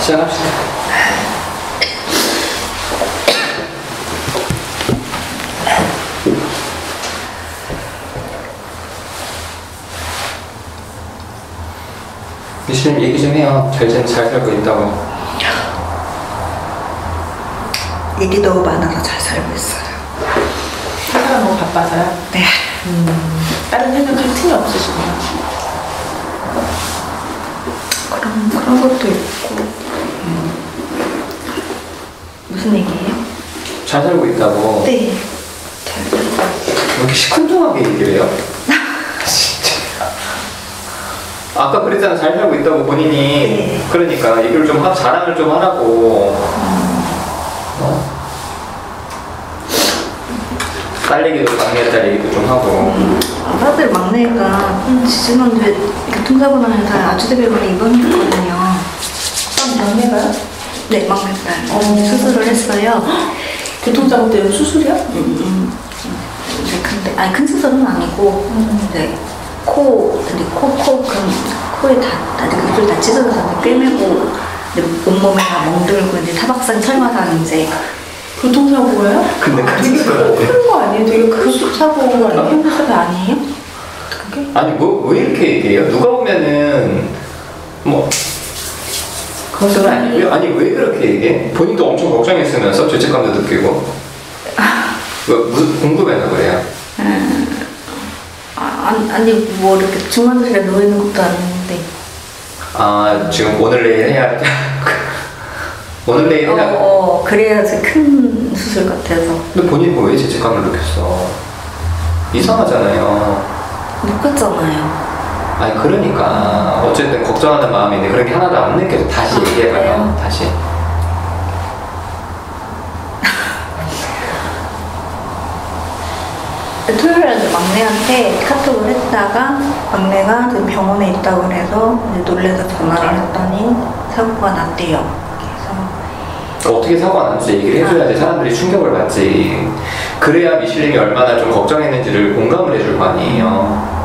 시작합시다. 미실님 얘기 좀 해요. 잘 살고 있다고. 일이 너무 많아서 잘 살고 있어요. 회사가 너무 바빠서요? 네. 다른 생각할 틈이 없으시구나. 그런 것도 있고. 무슨 얘기예요? 잘 살고 있다고. 네. 잘 살고 있어요. 왜 이렇게 시큰둥하게 얘기를 해요? 진짜. 아까 그랬잖아. 잘 살고 있다고 본인이. 네. 그러니까 얘기를 좀 자랑을 좀 하라고. 딸 얘기도 막내 딸 얘기도 좀 하고. 아빠들 막내가 지난주에 교통사고 나서 아주대병원에 입원했거든요. 막내가요? 네, 막내딸. 수술을 했어요. 교통사고 때문에 수술이요? 네, 근데 아니 큰 수술은 아니고 이제 코에 다 입을 다 찢어져서 꿰매고 온몸에 다 멍들고 이제 타박상 철마상 이제 교통사고예요? 근데 큰 되게 수술 안 돼. 큰 거 아니에요? 되게 큰 사고가 아니에요? 흉수술 아니에요? 그게? 아니 왜 이렇게 얘기해요? 누가 보면은 뭐 그건 아니고요. 아니 왜 그렇게 얘기해? 본인도 엄청 걱정했으면서 죄책감도 느끼고. 궁금해서 그래요. 아니 뭐 이렇게 중환자실에 누워 있는 것도 아닌데. 아 지금 오늘 내일 해야 오늘 내일 해야. 그래야지 큰 수술 같아서. 근데 본인 왜 죄책감을 느꼈어? 이상하잖아요. 못 갔잖아요. 아니 그러니까 어쨌든 걱정하는 마음인데 그런 게 하나도 안 느껴져. 다시 얘기해봐요. 그래요? 다시. 토요일에 막내한테 카톡을 했다가 막내가 지금 병원에 있다고 그래서 이제 놀래서 전화를 했더니 사고가 났대요. 어떻게 사고가 났는지 얘기를 해줘야지 사람들이 충격을 받지. 그래야 미실님이 얼마나 좀 걱정했는지를 공감을 해줄 거 아니에요.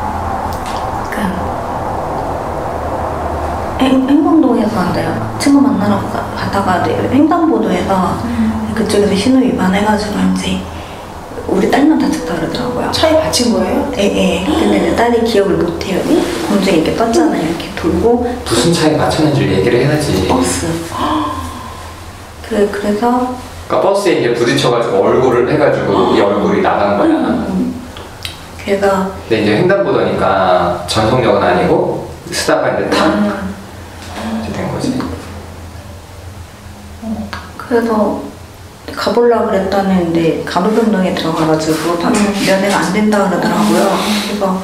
행동동에서 내가 친구 만나러 가다가 횡단보도에서 그쪽에서 신호 위반해가지고 이제 우리 딸만 다쳤다 그러더라고요. 차에 받친 거예요? 예. 근데 내 딸이 기억을 못해요. 검증이 이렇게 떴잖아요. 이렇게 돌고. 무슨 차에 맞췄는지를 얘기를 해야지. 버스. 그래서. 그러니까 버스에 이제 부딪혀가지고 얼굴을 해가지고 이 얼굴이 나간 거야. 걔가. 근데 이제 횡단보도니까 전속력은 아니고 쓰다가 이제 탁 이제 된 거지. 그래서 가보려고 그랬다는데 간호병동에 들어가가지고 면회가 안 된다 그러더라고요. 그래서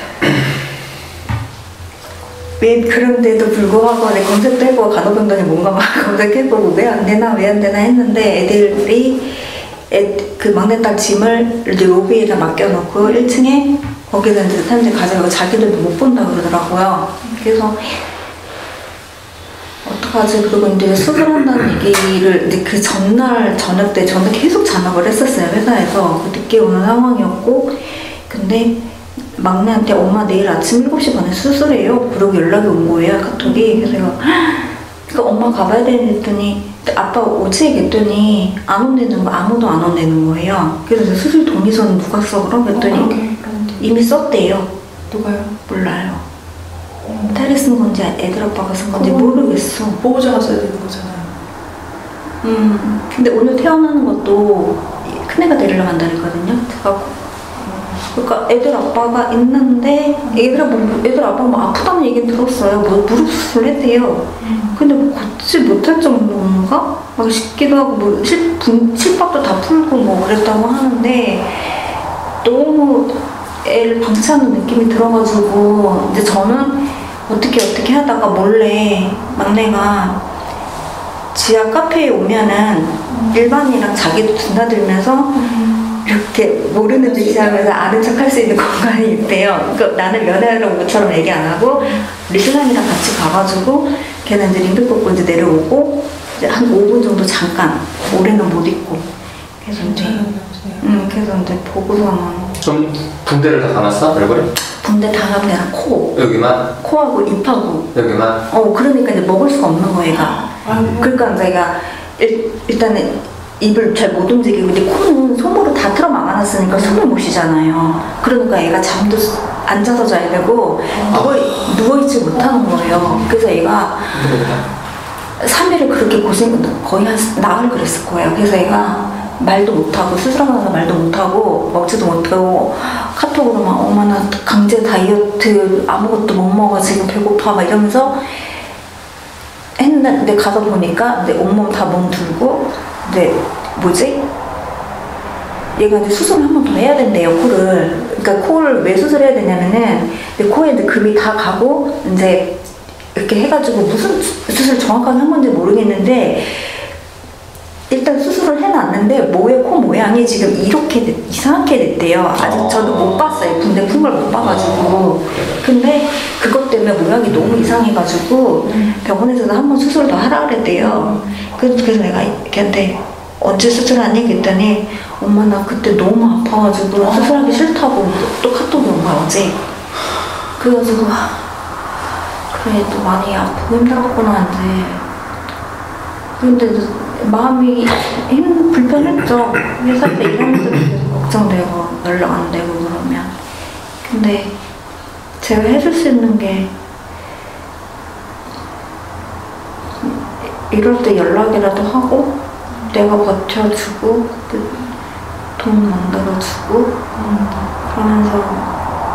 왜 그런데도 불구하고 내 검색도 해보고 간호병동에 뭔가 막 검색해보고 왜 안 되나 했는데 애들이 그 막내딸 짐을 이제 로비에다 맡겨놓고 1층에 거기서 이제 사람들이 가져가고 자기들도 못 본다 그러더라고요. 그래서 어떡하지? 그리고 이제 수술한다는 얘기를 이제 그 전날 저녁 때 저는 계속 잔업을 했었어요. 회사에서 늦게 오는 상황이었고, 근데 막내한테 엄마 내일 아침 7시 반에 수술해요. 그러고 연락이 온 거예요. 카톡이. 그래서 그러니까 엄마 가봐야 되는데 했더니 아빠 오지 얘기했더니 안 온다는 거 아무도 안 온다는 거예요. 그래서 수술 동의서는 누가 써? 그럼 그랬더니 이미 썼대요. 누가요? 몰라요. 딸이 쓴 건지 애들 아빠가 쓴 건지 모르겠어. 보호자가 써야 되는 거잖아요. 근데 오늘 태어나는 것도 큰애가 데리러 간다 그랬거든요. 그러니까 애들 아빠가 있는데 애들 아빠가 뭐 아프다는 얘기 들었어요. 뭐 무릎 수술을 했대요. 근데 뭐 걷지 못할 정도인가? 막 싶기도 하고 뭐 실밥도 다 풀고 뭐 그랬다고 하는데 너무 애를 방치하는 느낌이 들어가지고 이제 저는 어떻게 하다가 몰래 막내가 지하 카페에 오면은 일반이랑 자기도 드나들면서 이렇게 모르는 듯이 하면서 아는 척 할 수 있는 공간이 있대요. 그러니까 나는 면회하러 온 것처럼 얘기 안 하고 우리 신랑이랑 같이 가가지고 걔는 이제 림프 꽂고 이제 내려오고 이제 한 5분 정도 잠깐 오래는 못 있고 그래서 이제 그래서 이제 보고서만. 그럼 붕대를 다 감았어? 얼굴에? 붕대 다 감면 코. 여기만? 코하고 입하고. 여기만? 그러니까 이제 먹을 수가 없는 거 얘가. 그러니까 내가 일단은 입을 잘 못 움직이고 근데 코는 솜으로 다 틀어 막아놨으니까 숨을 못 쉬잖아요. 그러니까 애가 잠도 앉아서 자야 되고 누워있지 못하는 거예요. 그래서 애가 3일을 그렇게 거의 한 나흘 그랬을 거예요. 그래서 애가 말도 못하고 수술하고 나서 말도 못하고 먹지도 못하고 카톡으로 막 엄마 나 강제 다이어트 아무것도 못 먹어 지금 배고파 막 이러면서 했는데 가서 보니까 내 온몸 다 멍들고 근데 뭐지? 얘가 이제 수술을 한 번 더 해야 된대요, 코를. 그러니까 코를 왜 수술해야 되냐면은 내 코에 이제 금이 다 가고 이제 이렇게 해가지고 무슨 수술 정확하게 한 건지 모르겠는데 일단 수술을 해놨는데 모의 코 모양이 지금 이렇게 이상하게 됐대요. 아직 저도 못 봤어요. 군대 푼 걸 못 봐가지고. 근데 그것 때문에 모양이 너무 이상해가지고 병원에서도 한 번 수술을 더 하라 그랬대요. 그래서 내가 걔한테 언제 수술하니? 그랬더니 엄마 나 그때 너무 아파가지고 수술하기 싫다고 또 카톡이 온 거야 어제. 그래가지고 그래 또 많이 아프고 힘들었구나 이제. 근데 마음이 불편했죠. 회사 때 일하면서도 계속 걱정되고 연락 안 되고 그러면. 근데 제가 해줄 수 있는 게 이럴 때 연락이라도 하고 내가 버텨주고 돈 만들어주고 그러면서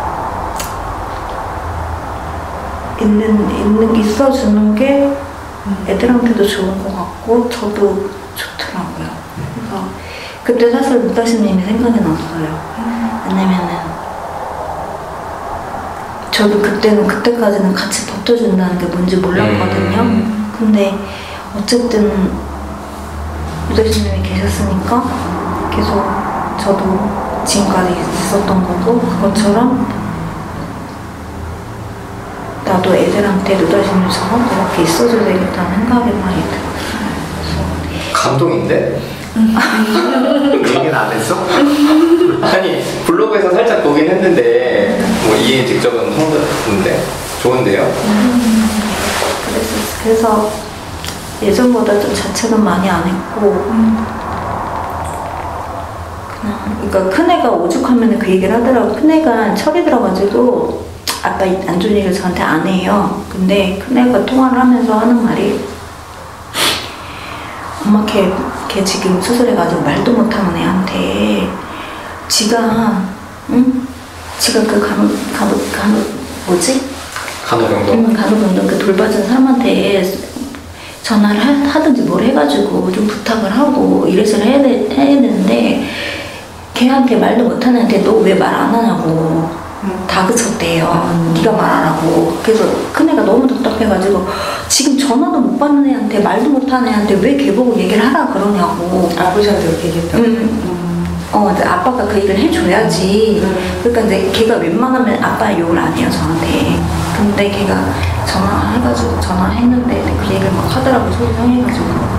있어주는 게 애들한테도 좋은 것 같고 저도 좋더라고요. 그래서 그때 사실 무다시님이 생각이 났어요. 왜냐면은 저도 그때까지는 같이 버텨준다는 게 뭔지 몰랐거든요. 근데 어쨌든 무다시님이 계셨으니까 계속 저도 지금까지 있었던 거고 그것처럼 나도 애들한테 누다심처럼 그렇게 있어줘야 되겠다는 생각이 많이 들었어요. 감동인데? 얘기는 안 했어? 아니 블로그에서 살짝 보긴 했는데 뭐 이해 직접은 힘들었는데 좋은데요? 그래서 예전보다 좀 자책은 많이 안 했고 그러니까 큰애가 오죽하면 그 얘기를 하더라고. 큰애가 철이 들어가지고 아빠 안 좋은 얘기를 저한테 안 해요. 근데 큰애가 통화를 하면서 하는 말이 엄마 걔 지금 수술해가지고 말도 못하는 애한테 지가 그 간호병동 그 돌봐주는 사람한테 전화를 하든지 뭘 해가지고 좀 부탁을 하고 이래서 해야 되는데 걔한테 말도 못하는 애한테 너 왜 말 안 하냐고 다그쳤대요. 네가 말하라고. 그래서 큰애가 너무 답답해가지고 지금 전화도 못 받는 애한테 말도 못하는 애한테 왜 걔 보고 얘기를 하라 그러냐고. 아버지한테 그렇게 얘기했다고? 이제 아빠가 그 얘기를 해줘야지. 그러니까 이제 걔가 웬만하면 아빠 욕을 안 해요 저한테. 근데 걔가 전화했는데 그 얘기를 막 하더라고 소리 상해가지고.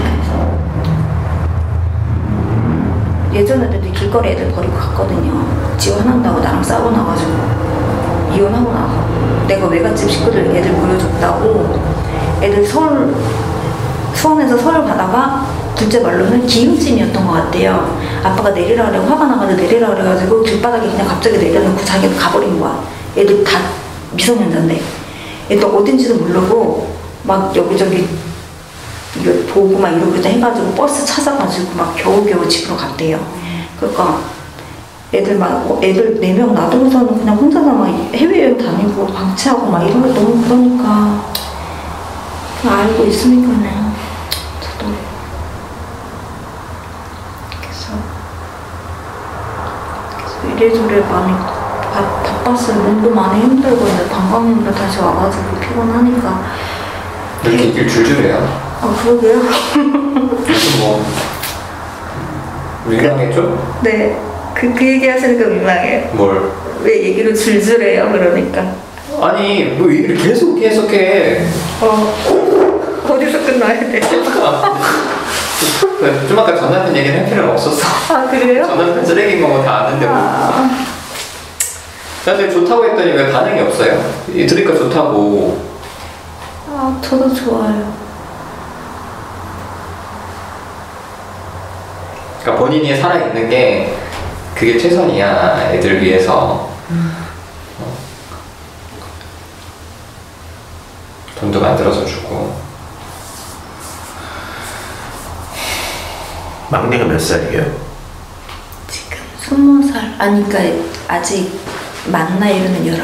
예전에도 길거리 애들 버리고 갔거든요. 지원한다고 나랑 싸우고 나가지고 이혼하고 나서 내가 외갓집 식구들 애들 보여줬다고 애들 수원에서 서울 가다가 둘째 말로는 기름짐이었던 것 같대요. 아빠가 내리라 그래고 화가 나가지고 내리라 그래가지고 길바닥에 그냥 갑자기 내려놓고 자기가 가버린 거야. 애들 다 미성년자인데 애들 어딘지도 모르고 막 여기저기 이거 보고 막 이러고도 해가지고 버스 찾아가지고 막 겨우겨우 집으로 갔대요. 그러니까 애들 4명 놔두고서는 그냥 혼자서 막 해외여행 다니고 방치하고 막 이런 거 너무 그러니까 그냥 알고 있으니까는 저도 그래서 이래저래 많이 바빴어요. 몸도 많이 힘들고 이제 방광염도 다시 와가지고 피곤하니까 이렇게 얘기를 줄줄해요. 그러게요. 뭐 민망했죠? 네, 그 얘기 하시니까 민망해요. 뭘? 왜 얘기를 줄줄해요? 그러니까. 아니 뭐 얘기를 계속 해. 어디서 끝나야 돼? 좀 아까 전 남편 얘기는 할 필요는 없었어. 아 그래요? 전 남편 쓰레기인 거 다 아는데 뭐. 사실 좋다고 했더니 왜 반응이 없어요? 들으니까 좋다고. 저도 좋아요. 그러니까 본인이 살아있는 게 그게 최선이야, 애들 위해서. 돈도 만들어서 주고. 막내가 몇 살이에요? 지금 20살. 아니, 그러니까 아직 만 나이로는 19.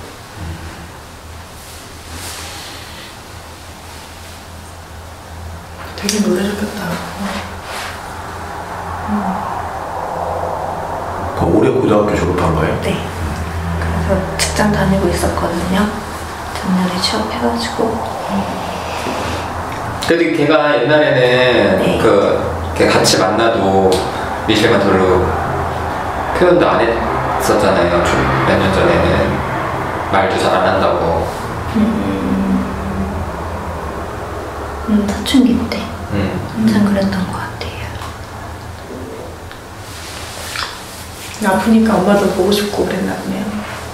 되게 놀라셨겠다. 그 올해 고등학교 졸업한 거예요? 네. 그래서 직장 다니고 있었거든요. 작년에 취업해가지고. 그래도 걔가 옛날에는 네. 걔 같이 만나도 미셸만 별로 표현도 안 했었잖아요. 몇 년 전에는 말도 잘 안 한다고. 사춘기 때 항상 그랬던 것 같아요. 아프니까 엄마도 보고 싶고 그랬나 보네요.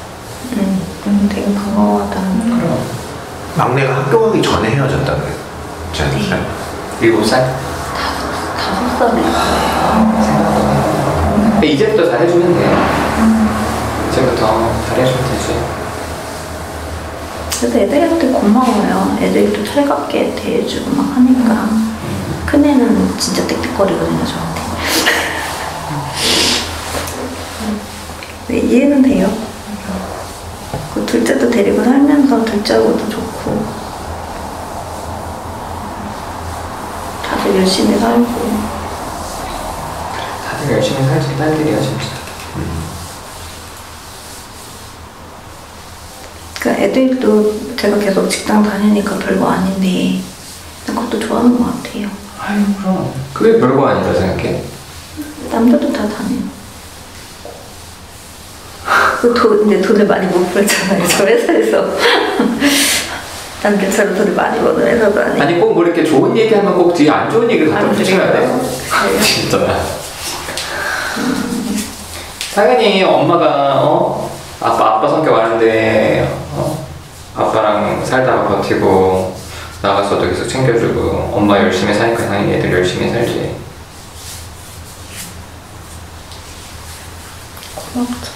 되게 반가워하다는 거. 그럼. 막내가 학교 가기 전에 헤어졌다 그랬잖아요. 7살? 5살일 거예요. 근데 이제부터 잘해주면 돼요. 이제부터 잘해주면 되지. 그래서 애들한테 고마워요. 애들이 또 살갑게 대해주고 막 하니까. 큰애는 진짜 땡땡거리거든요, 저한테. 네, 이해는 돼요. 그 둘째도 데리고 살면서 둘째하고도 좋고. 다들 열심히 살고. 다들 열심히 살지, 딸들이야, 진짜. 그러니까 애들도 제가 계속 직장 다니니까 별거 아닌데 그것도 좋아하는 것 같아요. 아유, 그럼. 그게 별거 아니다 생각해. 남들도 다 다녀요. 이제 돈을 많이 못 벌잖아요. 저 회사에서. 남들처럼 돈을 많이 버는 회사도 아니고. 아니, 꼭 뭐 이렇게 좋은 얘기하면 꼭 뒤에 안 좋은 얘기를 갖다 붙여야 돼. 진짜. 당연히 엄마가, 아빠 성격 아는데, 아빠랑 살다가 버티고, 나가서도 계속 챙겨주고, 엄마 열심히 사니까 당연히 애들 열심히 살지. 고맙죠.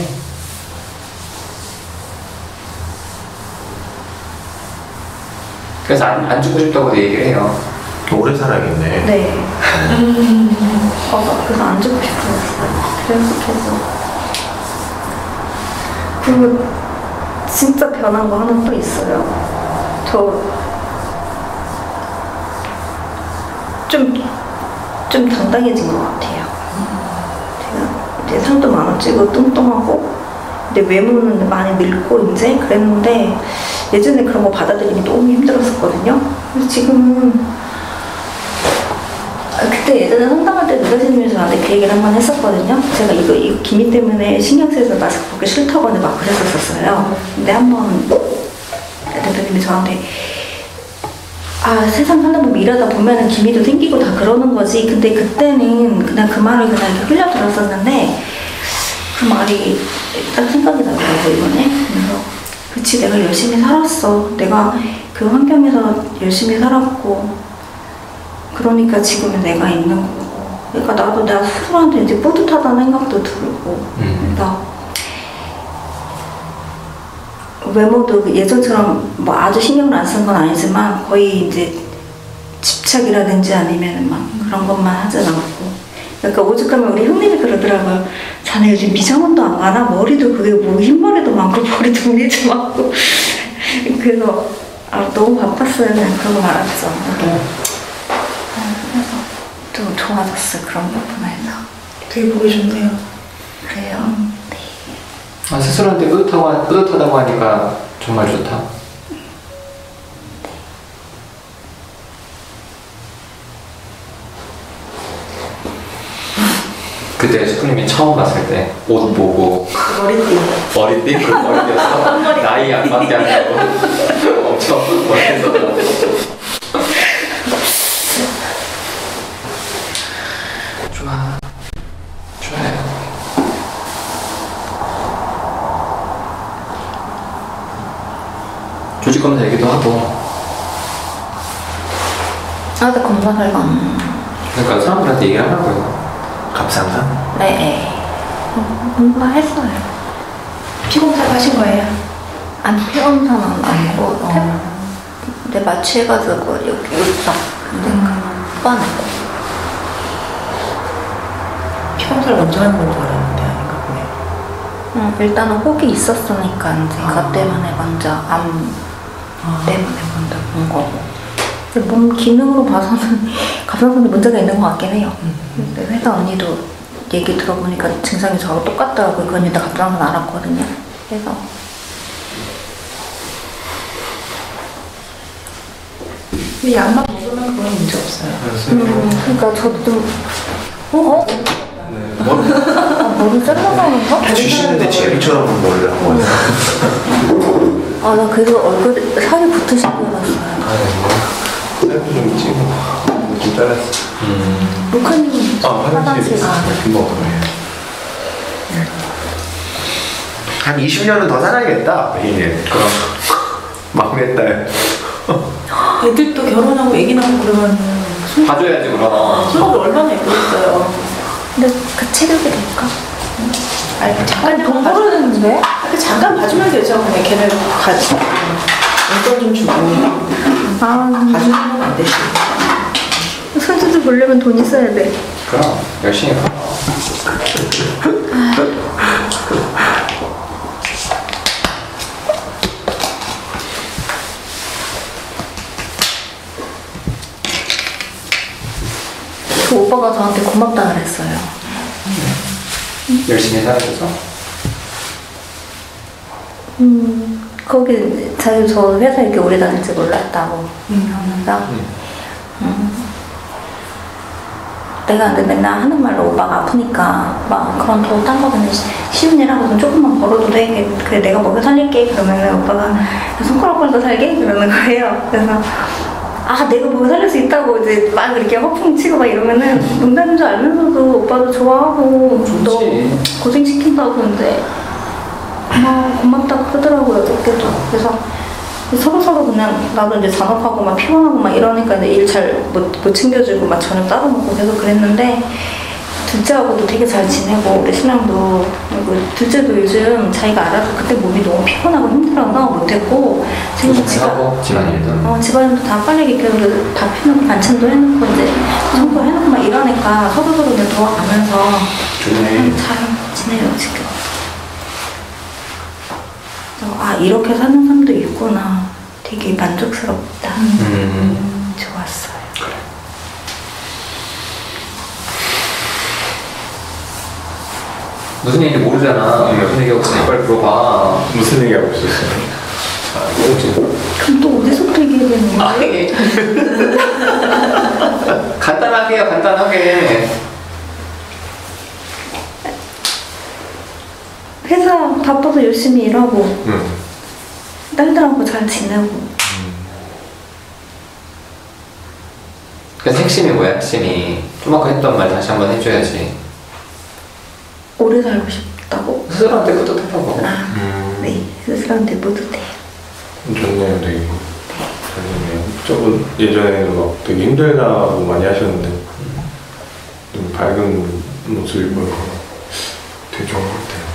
그래서 안 죽고 싶다고도 얘기를 해요. 오래 살아야겠네. 네. 그래서 안 죽고 싶어졌어요. 그래서 계속. 그리고 진짜 변한 거 하나 또 있어요. 좀 당당해진 것 같아요. 제가 이제 살도 많아지고 뚱뚱하고, 근데 외모는 많이 늙고 이제 그랬는데, 예전에 그런 거 받아들이기 너무 힘들었었거든요. 그래서 지금은 그때 예전에 상담할 때 누가지님에서 나한테 그 얘기를 한 번 했었거든요. 제가 이거 기미 때문에 신경 쓰여서 마스크 벗기 싫다고 하는데 막 그랬었어요. 근데 한 번 대표님이 저한테 세상 살다 보면 일하다 보면은 기미도 생기고 다 그러는 거지. 근데 그때는 그냥 그 말을 그냥 이렇게 흘려들었었는데 그 말이 딱 생각이 나더라고요, 이번에. 그래서 그치, 내가 열심히 살았어. 내가 그 환경에서 열심히 살았고, 그러니까 지금은 내가 있는 거고. 그러니까 나도 내가 스스로한테 이제 뿌듯하다는 생각도 들고. 그러니까 외모도 예전처럼 뭐 아주 신경을 안 쓴 건 아니지만 거의 이제 집착이라든지 아니면 막 그런 것만 하진 않고. 그러니까 오죽하면 우리 형님이 그러더라고요. 자네 요즘 미장원도 안 가나? 머리도 그게 뭐 흰머리도 많고 머리도 무늬도 많고. 그래서 너무 바빴어요. 그냥 그러고 말았죠. 그래서 좀 좋아졌어요. 그런 부분에서. 되게 보기 좋네요. 그래요. 네. 스스로한테 뿌듯하다고 하니까 정말 좋다. 그때 슈프님이 처음 봤을 때 옷 보고 머리띠. 머리띠? 그 머리띠였어? 나이 안 맞게 한다고 엄청 머리띠였어. 좋아요. 조직 검사 얘기도 하고. 나 검사 결과. 그러니까 사람들한테 얘기하라고요. 갑상선? 네. 뭔가 했어요. 피검사 하신 거예요? 아니 피검사는 아니고 근데 마취해가지고 여기 울적 뽑아내고. 피검사를 먼저 하는 건 줄 알았는데 아닌가 보네. 일단은 혹이 있었으니까 이제 그것 때문에 먼저 암 때문에 먼저 본 거고. 근데 몸 기능으로 봐서는 갑상선에 문제가 있는 것 같긴 해요. 근데 회사 언니도 얘기 들어보니까 증상이 저하고 똑같더라고요. 그 언니도 갑상선 알았거든요. 그래서 근데 약만 먹으면 그건 문제 없어요. 그러니까 저도 좀 머리 잘라나는가? 주시는데 제비처럼 머리를 한 거예요. 나 그래서 얼굴에 살이 붙으신 줄 알았어요. 셀프 좀 찍고 좀 잘랐어. 루카님은 화장실 금방 오네. 한 20년은 더 살아야겠다. 이제 그럼 막내딸. 애들도 결혼하고 애기 낳고 그러면 봐줘야지 그럼. 손을 얼마나 예쁘겠어요. 근데 그 체력이 될까? 아니 잠깐 돈 벌어야되는데? 잠깐 봐주면 되죠. 그냥 걔를 가지. 용돈 좀 주고 봐주는 건 안 되지. 손주들 보려면 돈 있어야 돼. 그럼 열심히 봐. 그 오빠가 저한테 고맙다 그랬어요. 열심히 살아줘서. 거기 저 회사 이렇게 오래 다닐지 몰랐다고 하면서 내가 근데 맨날 하는 말로 오빠가 아프니까 막 그런 돈 딴 거 그냥 쉬운 일 하고 좀 조금만 벌어도 돼. 그래 내가 먹여 살릴게. 그러면은 오빠가 손가락 걸고 살게? 그러는 거예요. 그래서 내가 먹여 살릴 수 있다고 이제 막 이렇게 허풍 치고 막 이러면은 농담인 줄 알면서도 오빠도 좋아하고 너 고생시킨다고 이제 고맙다고 하더라고요. 그때도. 그래서 서로 그냥 나도 이제 잔업하고 막 피곤하고 막 이러니까 일 잘 못 챙겨주고 막 저녁 따로 먹고 계속 그랬는데 둘째하고도 되게 잘 지내고 우리 신랑도 그리고 둘째도 요즘 자기가 알아도 그때 몸이 너무 피곤하고 힘들어서 못했고 지금 집안일도 집안일도 다 빨리 이렇게 밥 해놓고 반찬도 해놓고 이제 청소해놓고 막 이러니까 서로 그냥 도와가면서 잘 지내요 지금. 이렇게 사는 사람도 있구나. 되게 만족스럽다. 좋았어요. 그래. 무슨 얘기인지 모르잖아. 무슨 얘기하고 있어? 빨리 물어봐. 무슨 얘기하고 있었어요? 그럼 또 어디서부터 얘기해야 되는 거야? 간단하게 해요, 간단하게. 회사 바빠서 열심히 일하고 딸들하고 잘 지내고. 그래서 핵심이 뭐야, 핵심이? 좀 아까 했던 말 다시 한번 해줘야지. 오래 살고 싶다고? 스스로한테 뿌듯하다고. 네, 스스로한테 뿌듯해요. 좋네요, 되게. 잘 됐네요. 저분 예전에는 막 되게 힘들다고 많이 하셨는데 좀 밝은 모습이 보여서 되게 좋은 것 같아요.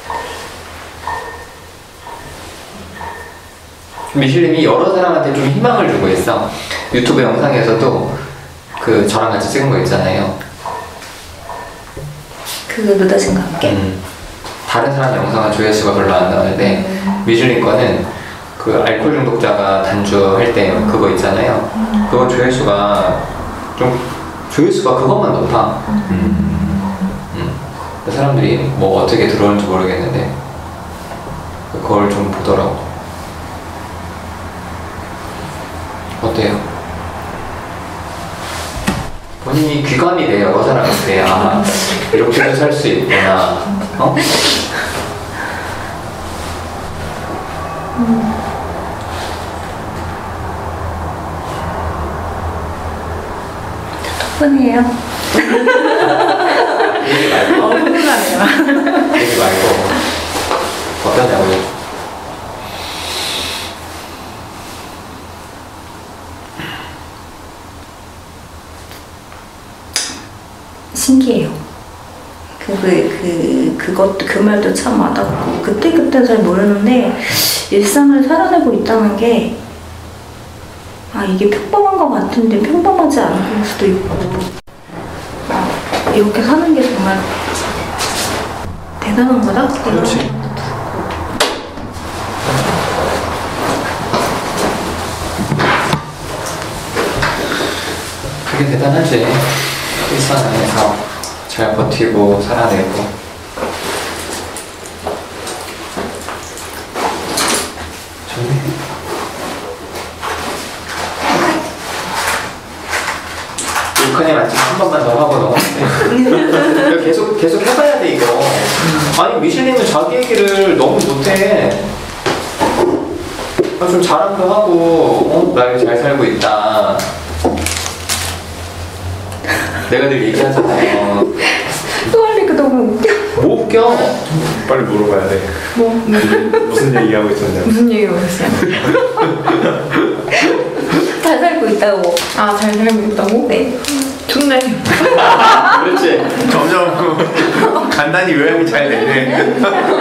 미슐님이 여러 사람한테 좀 희망을 주고 있어. 유튜브 영상에서도 그 저랑 같이 찍은 거 있잖아요. 그 느닷인과 함께? 다른 사람 영상은 조회수가 별로 안 나오는데 미슐님 거는 그 알코올 중독자가 단주할 때 그거 있잖아요. 그거 조회수가 그것만 높아. 사람들이 뭐 어떻게 들어오는지 모르겠는데 그걸 좀 보더라고. 어때요? 본인이 귀감이 돼요. 여러 사람한테 이렇게도 살 수 있구나. 덕분이에요. 얘기 말고. 흥분하네요. 얘기 말고. 어떠냐고요? 신기해요. 그것도 그 말도 참 와닿고 그때 잘 모르는데 일상을 살아내고 있다는 게 이게 평범한 것 같은데 평범하지 않을 수도 있고 이렇게 사는 게 정말 대단한 거다? 그렇지. 그게 대단하지. 일상 안에서 잘 버티고 살아내고. 좋네. 욕하네 맞지? 한 번만 더 하고 넘어갈게. 계속 해봐야 돼 이거. 아니 미실님은 자기 얘기를 너무 못해. 좀 자랑도 하고 나 이렇게 잘 살고 있다. 내가 늘 얘기하잖아요. 또 하니까 너무 웃겨. 뭐 웃겨? 빨리 물어봐야 돼. 뭐? 무슨 얘기하고 있었냐고. 무슨 얘기를 했어요? 잘 살고 있다고. 아, 잘 살고 있다고? 네. 좋네. 그렇지. 점점 간단히 요약이 잘 되네.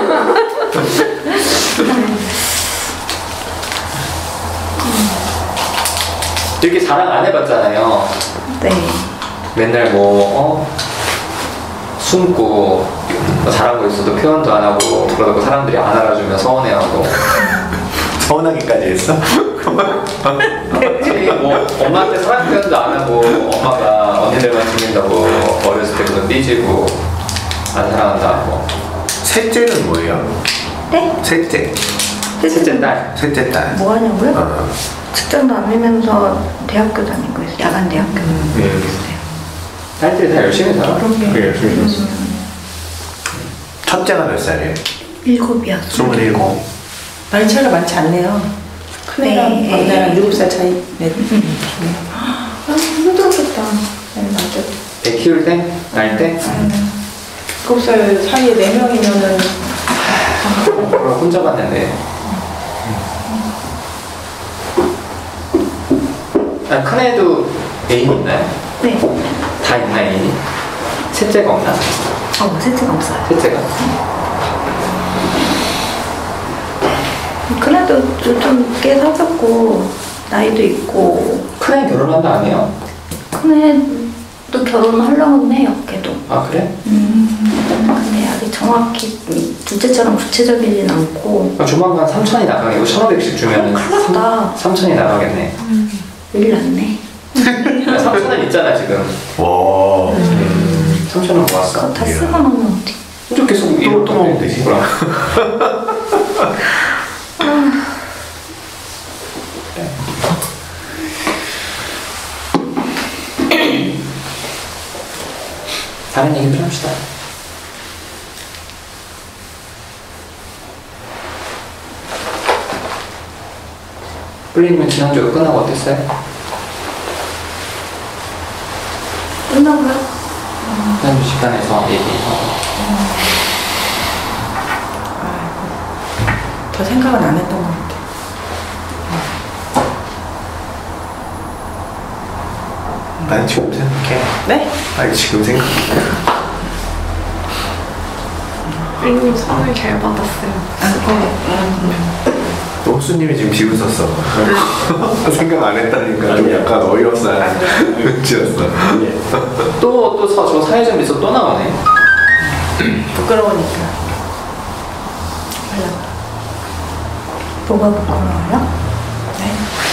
이렇게 자랑 안 해봤잖아요. 네. 맨날 숨고 뭐 잘한 거 있어도 표현도 안 하고 그러고 사람들이 안 알아주면 서운해하고. 서운하기까지 했어? 솔직히 엄마한테 사랑 표현도 안 하고 엄마가 언니들만 챙긴다고 어렸을 때부터 삐지고 안 사랑한다고. 셋째는 뭐예요? 네? 셋째. 셋째 딸. 셋째 딸. 뭐 하냐고요? 어. 직장도 안 밀면서 대학교 다니고 있어요. 야간 대학교. 딸들이 다 열심히 살아. 그게 열심히 했어. 첫째가 몇 살이에요? 7이야. 27. 나이 차이가 많지 않네요. 큰애랑 네. 막내랑 7살 차이. 네. 힘들었겠다. 네, 맞아. 애 키울 때? 날 때? 7살 사이에 4명이면은 그걸 혼자 봤는데. 큰애도 애인 있나요? 네. 다 있나 애인이? 셋째가 없나? 셋째가 없어요. 셋째가? 그래도 좀 꽤 사귀었고 나이도 있고 큰애 결혼한다 아니에요? 큰애도 결혼하려고는 해요. 걔도. 아 그래? 근데 아직 정확히 둘째처럼 구체적이진 않고. 조만간 3천이 나가겠고 1,500씩 주면은 큰일 났다. 3천이 나가겠네. 일 났네. 3천은 있잖아 지금. 와. 3천은 모았어. 그거 다 쓰고 나면 어떡해. 좀 계속 또 먹으면 되지. 그럼. 다른 얘기 좀 합시다. 뿔리님은 지난주 끝나고 어땠어요? 끝나고요? 지난주 시간에서 얘기하고. 더 생각은 안 했던 것 같아. 난 지금 생각해. 네? 아니 지금 생각해. 님 선물 잘 받았어요. 옥수님이 지금 비웃었어. 생각 안 했다니까 좀 약간 어이없어요. 지었어. 또 저 사회적 미소 또 나오네. 부끄러우니까. 뭐가 부끄러워요? 네.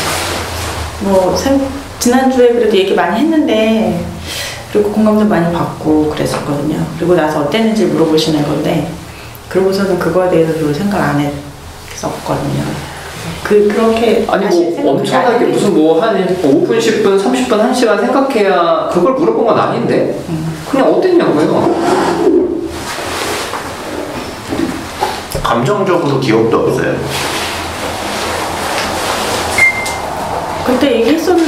지난주에 그래도 얘기 많이 했는데, 그리고 공감도 많이 받고 그랬었거든요. 그리고 나서 어땠는지 물어보시는 건데, 그러고서는 그거에 대해서 별로 생각 안 했었거든요. 그렇게. 아니 사실 생각이 엄청나게 안 무슨 한 5분, 10분, 30분, 1시간 생각해야 그걸 물어본 건 아닌데 그냥 어땠냐고요. 감정적으로 기억도 없어요. 그때 얘기했었던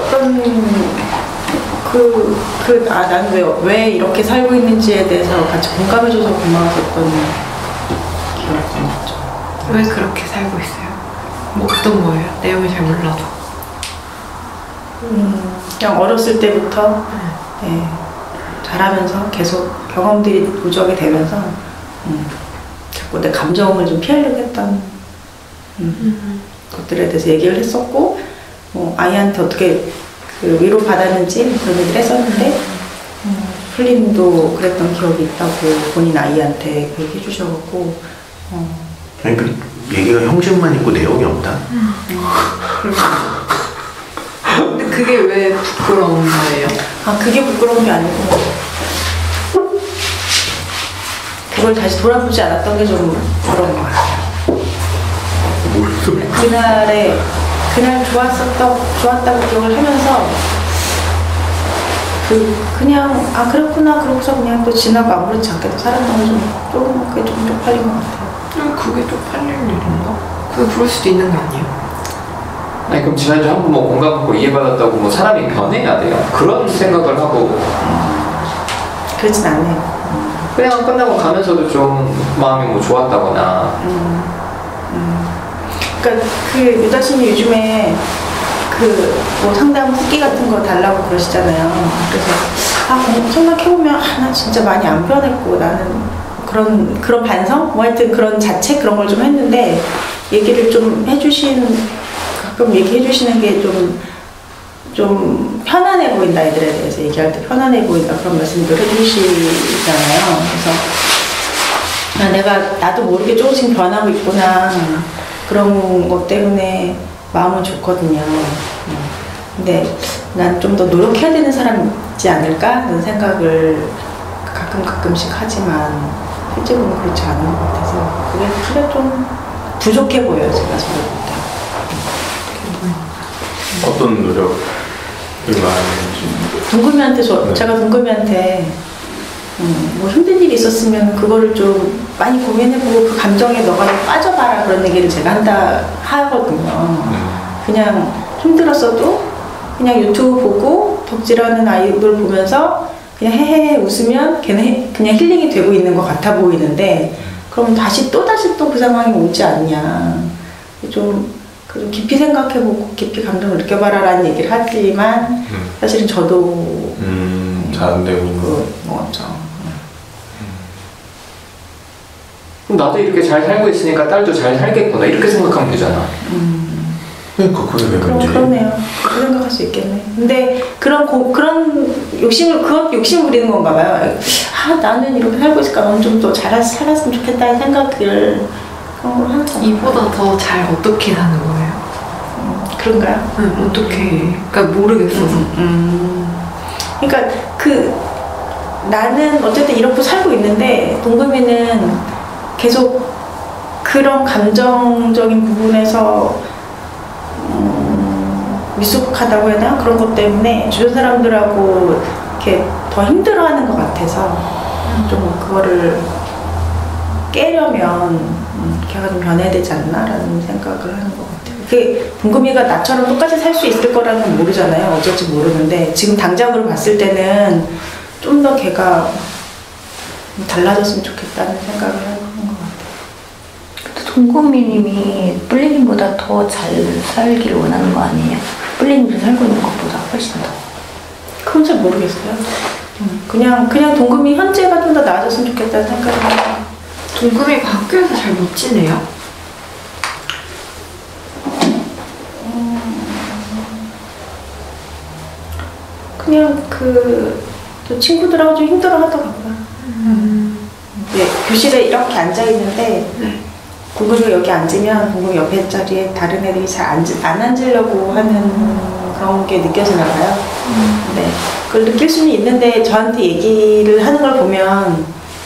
나는 왜 이렇게 살고 있는지에 대해서 같이 공감해줘서 고마웠었던 기억이 좀 있죠. 왜 그렇게 살고 있어요? 뭐 어떤 거예요? 내용을 잘 몰라도. 그냥 어렸을 때부터 네, 자라면서 계속 경험들이 누적이 되면서 자꾸 내 감정을 좀 피하려고 했던 것들에 대해서 얘기를 했었고 뭐 아이한테 어떻게 그 위로 받았는지 그런 얘기를 했었는데 풀림도 그랬던 기억이 있다고 본인 아이한테 얘기해 주셔갖고 아니 그 얘기가 형식만 있고 내용이 없다. 근데 그게 왜 부끄러운 거예요? 아 그게 부끄러운 게 아니고 그걸 다시 돌아보지 않았던 게 좀 부끄러운 것 같아요. 그날 좋았다고 기억을 하면서 그냥 아 그렇구나 그러고서 그냥 또 지나고 아무렇지 않게 또 살았던 게 조금 그게 조금 쪽팔린 것 같아요. 그게 쪽팔릴 일인가? 그럴 수도 있는 거 아니에요? 아니 그럼 지난주에 한번 뭐 공감 갖고 이해받았다고 뭐 사람이 변해야 돼요? 그런 생각을 하고 그렇진 않네요. 그냥 끝나고 가면서도 좀 마음이 뭐 좋았다거나 그러니까 그 유다씨님 요즘에 그 뭐 상담 후기 같은 거 달라고 그러시잖아요. 그래서 생각해보면 나 진짜 많이 안 변했고 나는 그런 반성? 뭐 하여튼 그런 자책 그런 걸 좀 했는데 얘기를 좀 가끔 얘기해 주시는 게 좀 편안해 보인다 애들에 대해서 얘기할 때 편안해 보인다 그런 말씀도 해주시잖아요. 그래서 나도 모르게 조금씩 변하고 있구나 그런 것 때문에 마음은 좋거든요. 근데 난 좀 더 노력해야 되는 사람이지 않을까 하는 생각을 가끔씩 하지만 실제로는 그렇지 않은 것 같아서 그게 좀 부족해 보여요. 제가 저를 볼 때. 어떤 노력을 많이 동금이한테 네. 제가 동금이한테 뭐 힘든 일이 있었으면 그거를 좀 많이 고민해보고 그 감정에 너가 좀 빠져봐라 그런 얘기를 제가 하거든요. 그냥 힘들었어도 그냥 유튜브 보고 덕질하는 아이들 보면서 그냥 헤헤 웃으면 걔는 그냥 힐링이 되고 있는 것 같아 보이는데 그럼 또다시 또 그 상황이 오지 않냐. 좀 깊이 생각해보고 깊이 감정을 느껴봐라 라는 얘기를 하지만 사실은 저도 잘 안 되고 있는 거. 뭐죠. 그럼 나도 이렇게 잘 살고 있으니까 딸도 잘 살겠구나 이렇게 생각하면 되잖아. 그러니까 그게 왜 문제지? 그러네요. 그 생각할 수 있겠네. 근데 그런 욕심을 부리는 건가 봐요. 나는 이렇게 살고 있으니까 넌 좀 더 잘 살았으면 좋겠다는 생각을 그런 걸 하는 거 이보다 더 잘 어떻게 사는 거예요? 그런가요? 응, 어떻게? 그러니까 모르겠어서. 그러니까 나는 어쨌든 이렇게 살고 있는데 동금이는 계속 그런 감정적인 부분에서 미숙하다고 해야 되나? 그런 것 때문에 주변 사람들하고 이렇게 더 힘들어하는 것 같아서 좀 그거를 깨려면 걔가 좀 변해야 되지 않나라는 생각을 하는 것 같아요. 동금이가 나처럼 똑같이 살 수 있을 거라는 건 모르잖아요. 어쩔지 모르는데 지금 당장으로 봤을 때는 좀 더 걔가 달라졌으면 좋겠다는 생각을 하는 것 같아요. 동금이님이 뿔리님보다 더 잘 살기를 원하는 거 아니에요? 뿔리님이 살고 있는 것보다 훨씬 더. 그건 잘 모르겠어요. 그냥 동금이 현재가 좀 더 나아졌으면 좋겠다는 생각을 해요. 동금이가 학교에서 잘 못 지내요? 그냥 또 친구들하고 좀 힘들어 하더라고요. 네, 교실에 이렇게 앉아있는데 동금이가 여기 앉으면 동금이 옆에 자리에 다른 애들이 잘 안 앉으려고 하는 그런 게 느껴지나 봐요. 네, 그걸 느낄 수는 있는데 저한테 얘기를 하는 걸 보면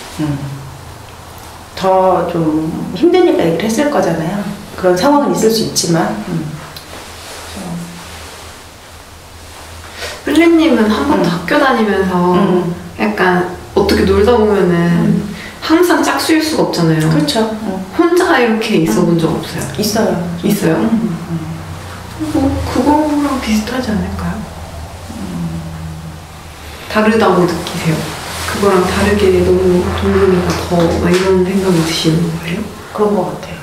더 좀 힘드니까 얘기를 했을 거잖아요. 그런 상황은 있을 수 있지만 뿔리님은 한 번도 학교 다니면서 약간 어떻게 놀다 보면은 항상 짝수일 수가 없잖아요. 그렇죠. 혼자 이렇게 있어본 적 없어요? 있어요. 있어요? 뭐 그거랑 비슷하지 않을까요? 다르다고 느끼세요? 그거랑 다르게 너무 동금이가 더 막 이런 생각이 드시는 거예요? 그런 것 같아요.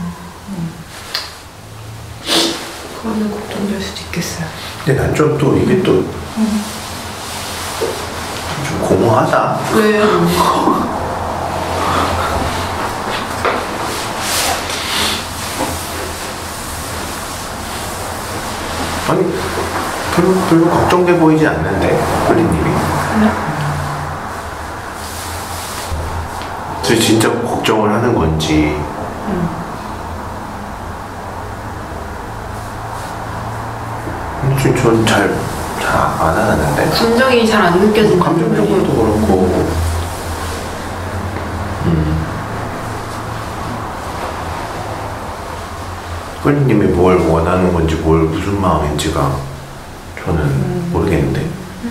그거는 걱정될 수도 있겠어요. 근데 난 좀 또 이게 또 좀 공허하다. 왜요? 아니 별로 걱정돼 보이지 않는데 홀리님이. 그래서 진짜 걱정을 하는 건지. 전 잘 안 하는데. 감정이 잘 안 느껴지는 감정적으로도 그렇고. 홀리님이 뭘 원하는 건지 무슨 마음인지가 저는 모르겠는데.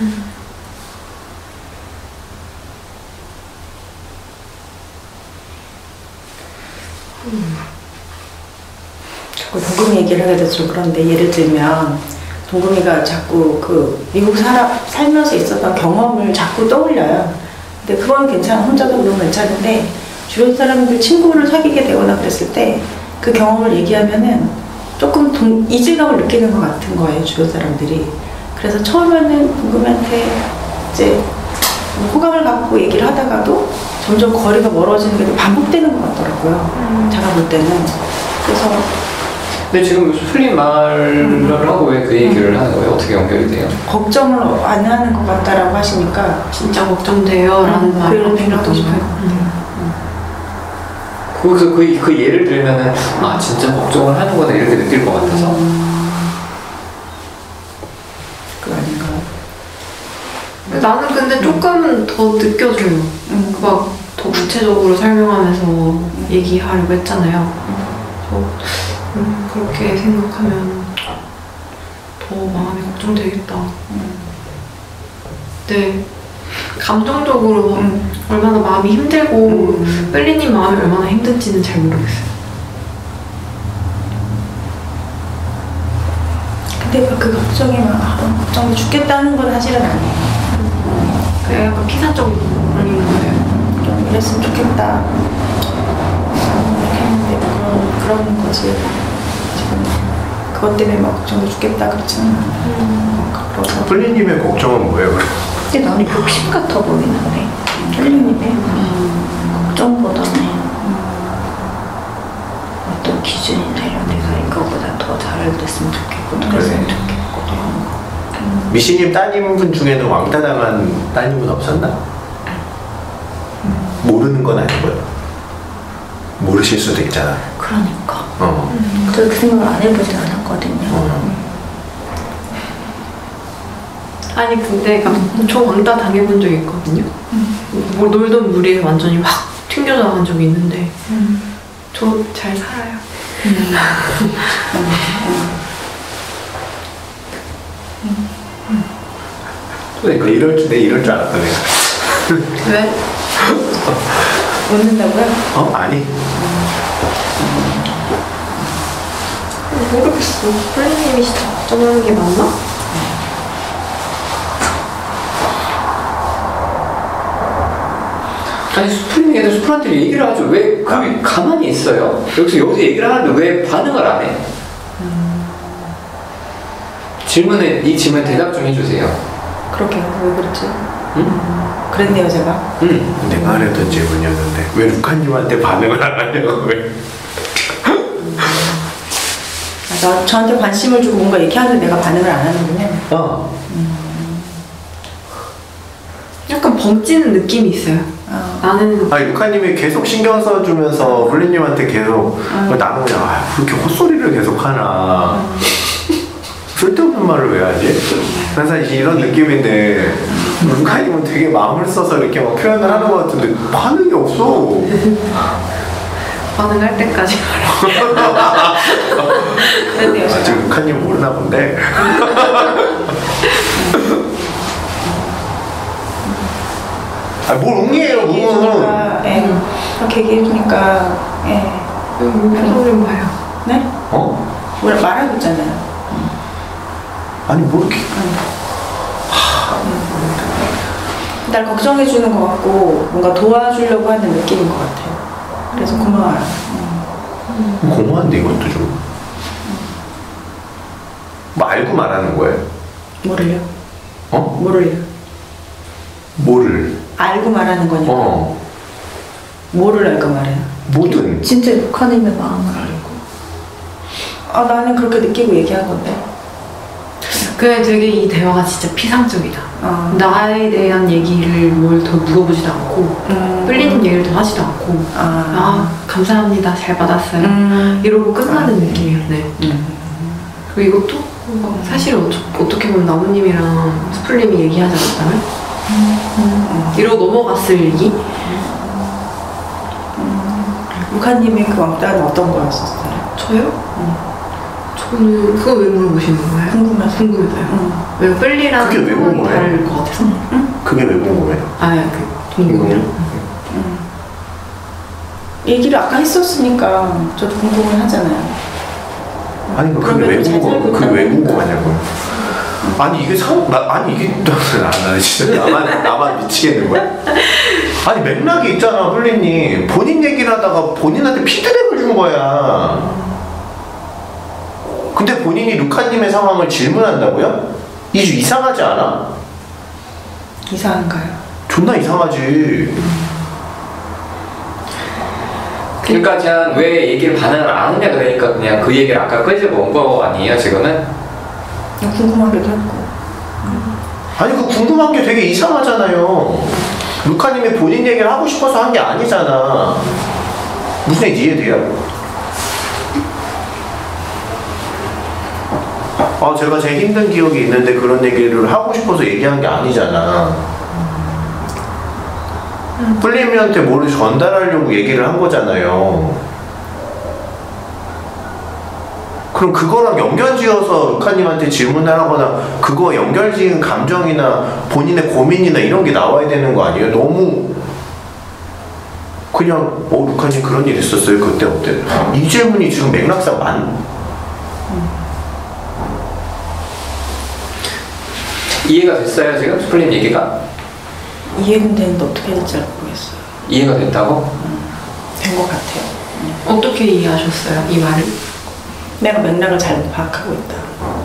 자꾸 동금이 얘기를 하게 돼서 좀 그런데, 예를 들면 동금이가 자꾸 그 미국 살면서 있었던 경험을 자꾸 떠올려요. 근데 그건 괜찮아, 혼자도 그건 괜찮은데 주변 사람들 친구를 사귀게 되거나 그랬을 때 그 경험을 얘기하면은 조금 이질감을 느끼는 것 같은 거예요, 주변 사람들이. 그래서 처음에는 동금이한테 이제 호감을 갖고 얘기를 하다가도 점점 거리가 멀어지는 게 반복되는 것 같더라고요. 제가 볼 때는. 그래서 근데 지금 틀린 말을 하고 왜 그 얘기를 하는 거예요? 어떻게 연결이 돼요? 걱정을 안 하는 것 같다라고 하시니까 진짜 걱정돼요 라는 말을 하고 싶어요. 그래서 그 예를 들면은 아 진짜 걱정을 하는구나 이렇게 느낄 것 같아서. 그거 아닌가요? 나는 근데 조금은 더 느껴져요. 막 더 구체적으로 설명하면서 얘기하려고 했잖아요. 그래서 그렇게 생각하면 더 마음이 걱정되겠다. 네. 감정적으로 얼마나 마음이 힘들고 뺄리님 마음이 얼마나 힘든지는 잘 모르겠어요. 근데 그 걱정이 걱정이 죽겠다는 건 사실은 아니에요. 그게 약간 피사적인 거예요. 좀 이랬으면 좋겠다. 이렇게 했는데 그런 거지. 지금 그것 때문에 막 걱정도 죽겠다 그렇지는 않아요. 그래서 홀리님의 걱정은 뭐예요? 근데 나는 욕심 같아 보이는데 홀리님의 걱정보다는 어떤 기준이나 이런 데서 이거보다 더 잘됐으면 좋겠고 그랬으면 좋겠고 이런 거. 미씨님 따님분 중에는 왕따당한 따님은 없었나? 모르는 건 아니고요. 모르실 수도 있잖아. 그러니까 저 그 생각을 안 해보지 않았거든요. 아니 근데 저 왕따 당해본 적이 있거든요. 뭐 놀던 무리에 완전히 확 튕겨져 나간 적이 있는데 저 잘 살아요. 내가 이럴 줄 알았다 내가. 왜? 웃는다고요? 아니. 모르겠어. 홀리님이 진짜 걱정하는 게 맞나? 아니 스프링에도 스프한테 얘기를 하죠. 왜 그게 가만히 있어요? 여기서 얘기를 하는데 왜 반응을 안 해? 이 질문 대답 좀 해주세요. 그렇게요. 왜 그랬지? 응? 그랬네요 제가. 내가 하려던 질문이었는데 왜 루카님한테 반응을 안 하냐고 왜? 저한테 관심을 주고 뭔가 얘기하는데 내가 반응을 안 하는군요. 약간 벙찌는 느낌이 있어요. 나는 아니 루카님이 계속 신경 써주면서 홀리님한테 계속 나는 그냥 그렇게 헛소리를 계속 하나 쓸데없는 말을 왜 하지? 난 사실 이런 느낌인데 루카님은 되게 마음을 써서 이렇게 막 표현을 하는 것 같은데 반응이 없어. 반응할 때까지 그랬네요. 아직 루카님 모르나 본데. 뭘 웅이에요 웅. 그렇게 얘기해주니까 무슨 소리 봐요. 네? 뭐라 말하고 있잖아요. 아니 뭐 이렇게. 날 걱정해주는 것 같고 뭔가 도와주려고 하는 느낌인 것 같아요. 그래서 고마워요. 공허한데 이것도 좀. 뭐 알고 말하는 거예요? 뭐를요? 어? 뭐를요? 뭐를? 알고 말하는 거니까. 뭐를 알고 말해요? 뭐든. 진짜 루카님의 마음을 알고. 아, 나는 그렇게 느끼고 얘기한 건데. 그래 되게 이 대화가 진짜 피상적이다. 나에 대한 얘기를 뭘 더 물어보지도 않고 끌리는 얘기를 더 하지도 않고 감사합니다 잘 받았어요 이러고 끝나는 느낌이었네. 그리고 이것도 사실 어떻게 보면 나무님이랑 스플님이 얘기하지 않았다면 이러고 넘어갔을 얘기? 루카님의 그 왕따는 어떤 거였었어요? 저요? 저는 그거 왜 물어보시는 거예요? 궁금해요. 왜 끌리랑 그게 왜 상황이 궁금해요? 다를 것 같아서? 그게 왜 궁금해요? 궁금해요. 얘기를 아까 했었으니까 저도 궁금을 하잖아요. 아니 그게 왜 궁금하냐고요. 아니 이게 아니 이게 나 진짜 나만 미치겠는 거야. 아니 맥락이 있잖아 훌리님. 본인 얘기를 하다가 본인한테 피드백을 준 거야. 근데 본인이 루카님의 상황을 질문한다고요? 이게 좀 이상하지 않아? 이상한가요? 존나 이상하지. 그러니까 그냥 왜 얘기를 반응을 안 하냐 그러니까 그냥 그 얘기를 아까 끄집어 온 거 아니에요 지금은? 궁금하기도 했고. 아니 그 궁금한 게 되게 이상하잖아요. 루카님이 본인 얘기를 하고 싶어서 한 게 아니잖아. 무슨 얘기 이해돼요? 제가 제 힘든 기억이 있는데 그런 얘기를 하고 싶어서 얘기한 게 아니잖아. 플리미한테 뭘 전달하려고 얘기를 한 거잖아요. 그럼 그거랑 연결지어서 루카님한테 질문을 하거나 그거 연결지은 감정이나 본인의 고민이나 이런 게 나와야 되는 거 아니에요? 너무 그냥 루카님 그런 일 있었어요? 그때 어때? 이 질문이 지금 맥락상 이해가 됐어요 지금? 스플린 얘기가? 이해는 되는데 어떻게 해야 될지 모르겠어요. 이해가 됐다고? 된 것 같아요. 어떻게 이해하셨어요 이 말을? 내가 맥락을 잘못 파악하고 있다.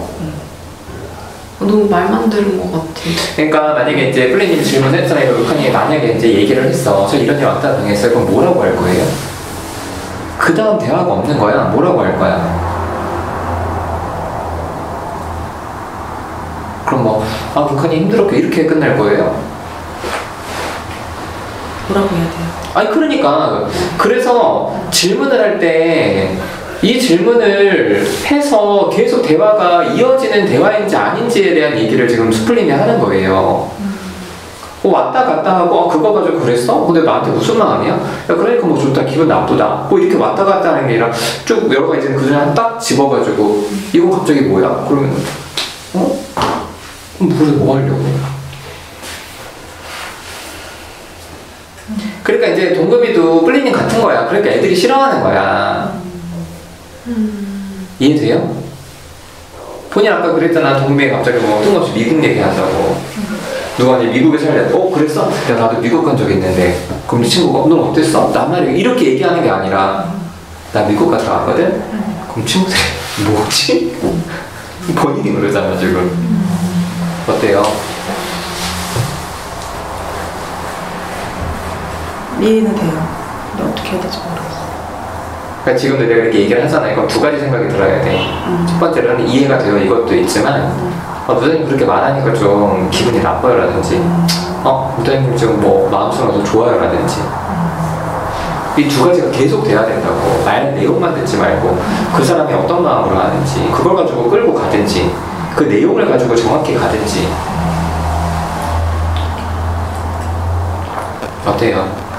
너무 말만 들은 것 같아. 그러니까 만약에 이제 플리님 질문했잖아요. 루카님이 만약에 이제 얘기를 했어. 저 이런 일 왔다 당했어요. 그럼 뭐라고 할 거예요? 그 다음 대화가 없는 거야. 뭐라고 할 거야? 그럼 루카님 힘들었고 이렇게 끝날 거예요? 뭐라고 해야 돼요? 아니 그러니까 그래서 질문을 할 때 이 질문을 해서 계속 대화가 이어지는 대화인지 아닌지에 대한 얘기를 지금 스플님이 하는 거예요. 왔다 갔다 하고 그거 가지고 그랬어? 근데 나한테 무슨 마음이야? 야 그러니까 뭐 좋다 기분 나쁘다 뭐 이렇게 왔다 갔다 하는 게 아니라 쭉 여러 가지 그 중에 딱 집어가지고 이건 갑자기 뭐야? 그러면 그럼 뭐 하려고? 그러니까 이제 동금이도 플리님 같은 거야. 그러니까 애들이 싫어하는 거야. 이해돼요? 본인 아까 그랬잖아. 동금이가 갑자기 뭐 뜬금없이 미국 얘기한다고. 누가 이제 미국에 살래? 그랬어? 야 나도 미국 간 적 있는데. 그럼 네 친구가 넌 어땠어? 나 말이야. 이렇게 얘기하는 게 아니라 나 미국 갔다 왔거든? 그럼 친구들이 뭐지? 본인이 그러잖아 지금. 어때요? 이해는 돼요. 근데 어떻게 해야 될지 모르겠어요. 그러니까 지금도 내가 이렇게 얘기를 하잖아요. 그럼 두 가지 생각이 들어야 돼. 첫 번째로는 이해가 돼요. 이것도 있지만 무당님 그렇게 말하니까 좀 기분이 나빠요 라든지 무당님 지금 뭐 마음속으로 좋아요 라든지 이 두 가지가 계속 돼야 된다고. 말 내용만 듣지 말고 그 사람이 어떤 마음으로 하는지 그걸 가지고 끌고 가든지 그 내용을 가지고 정확히 가든지. 어때요?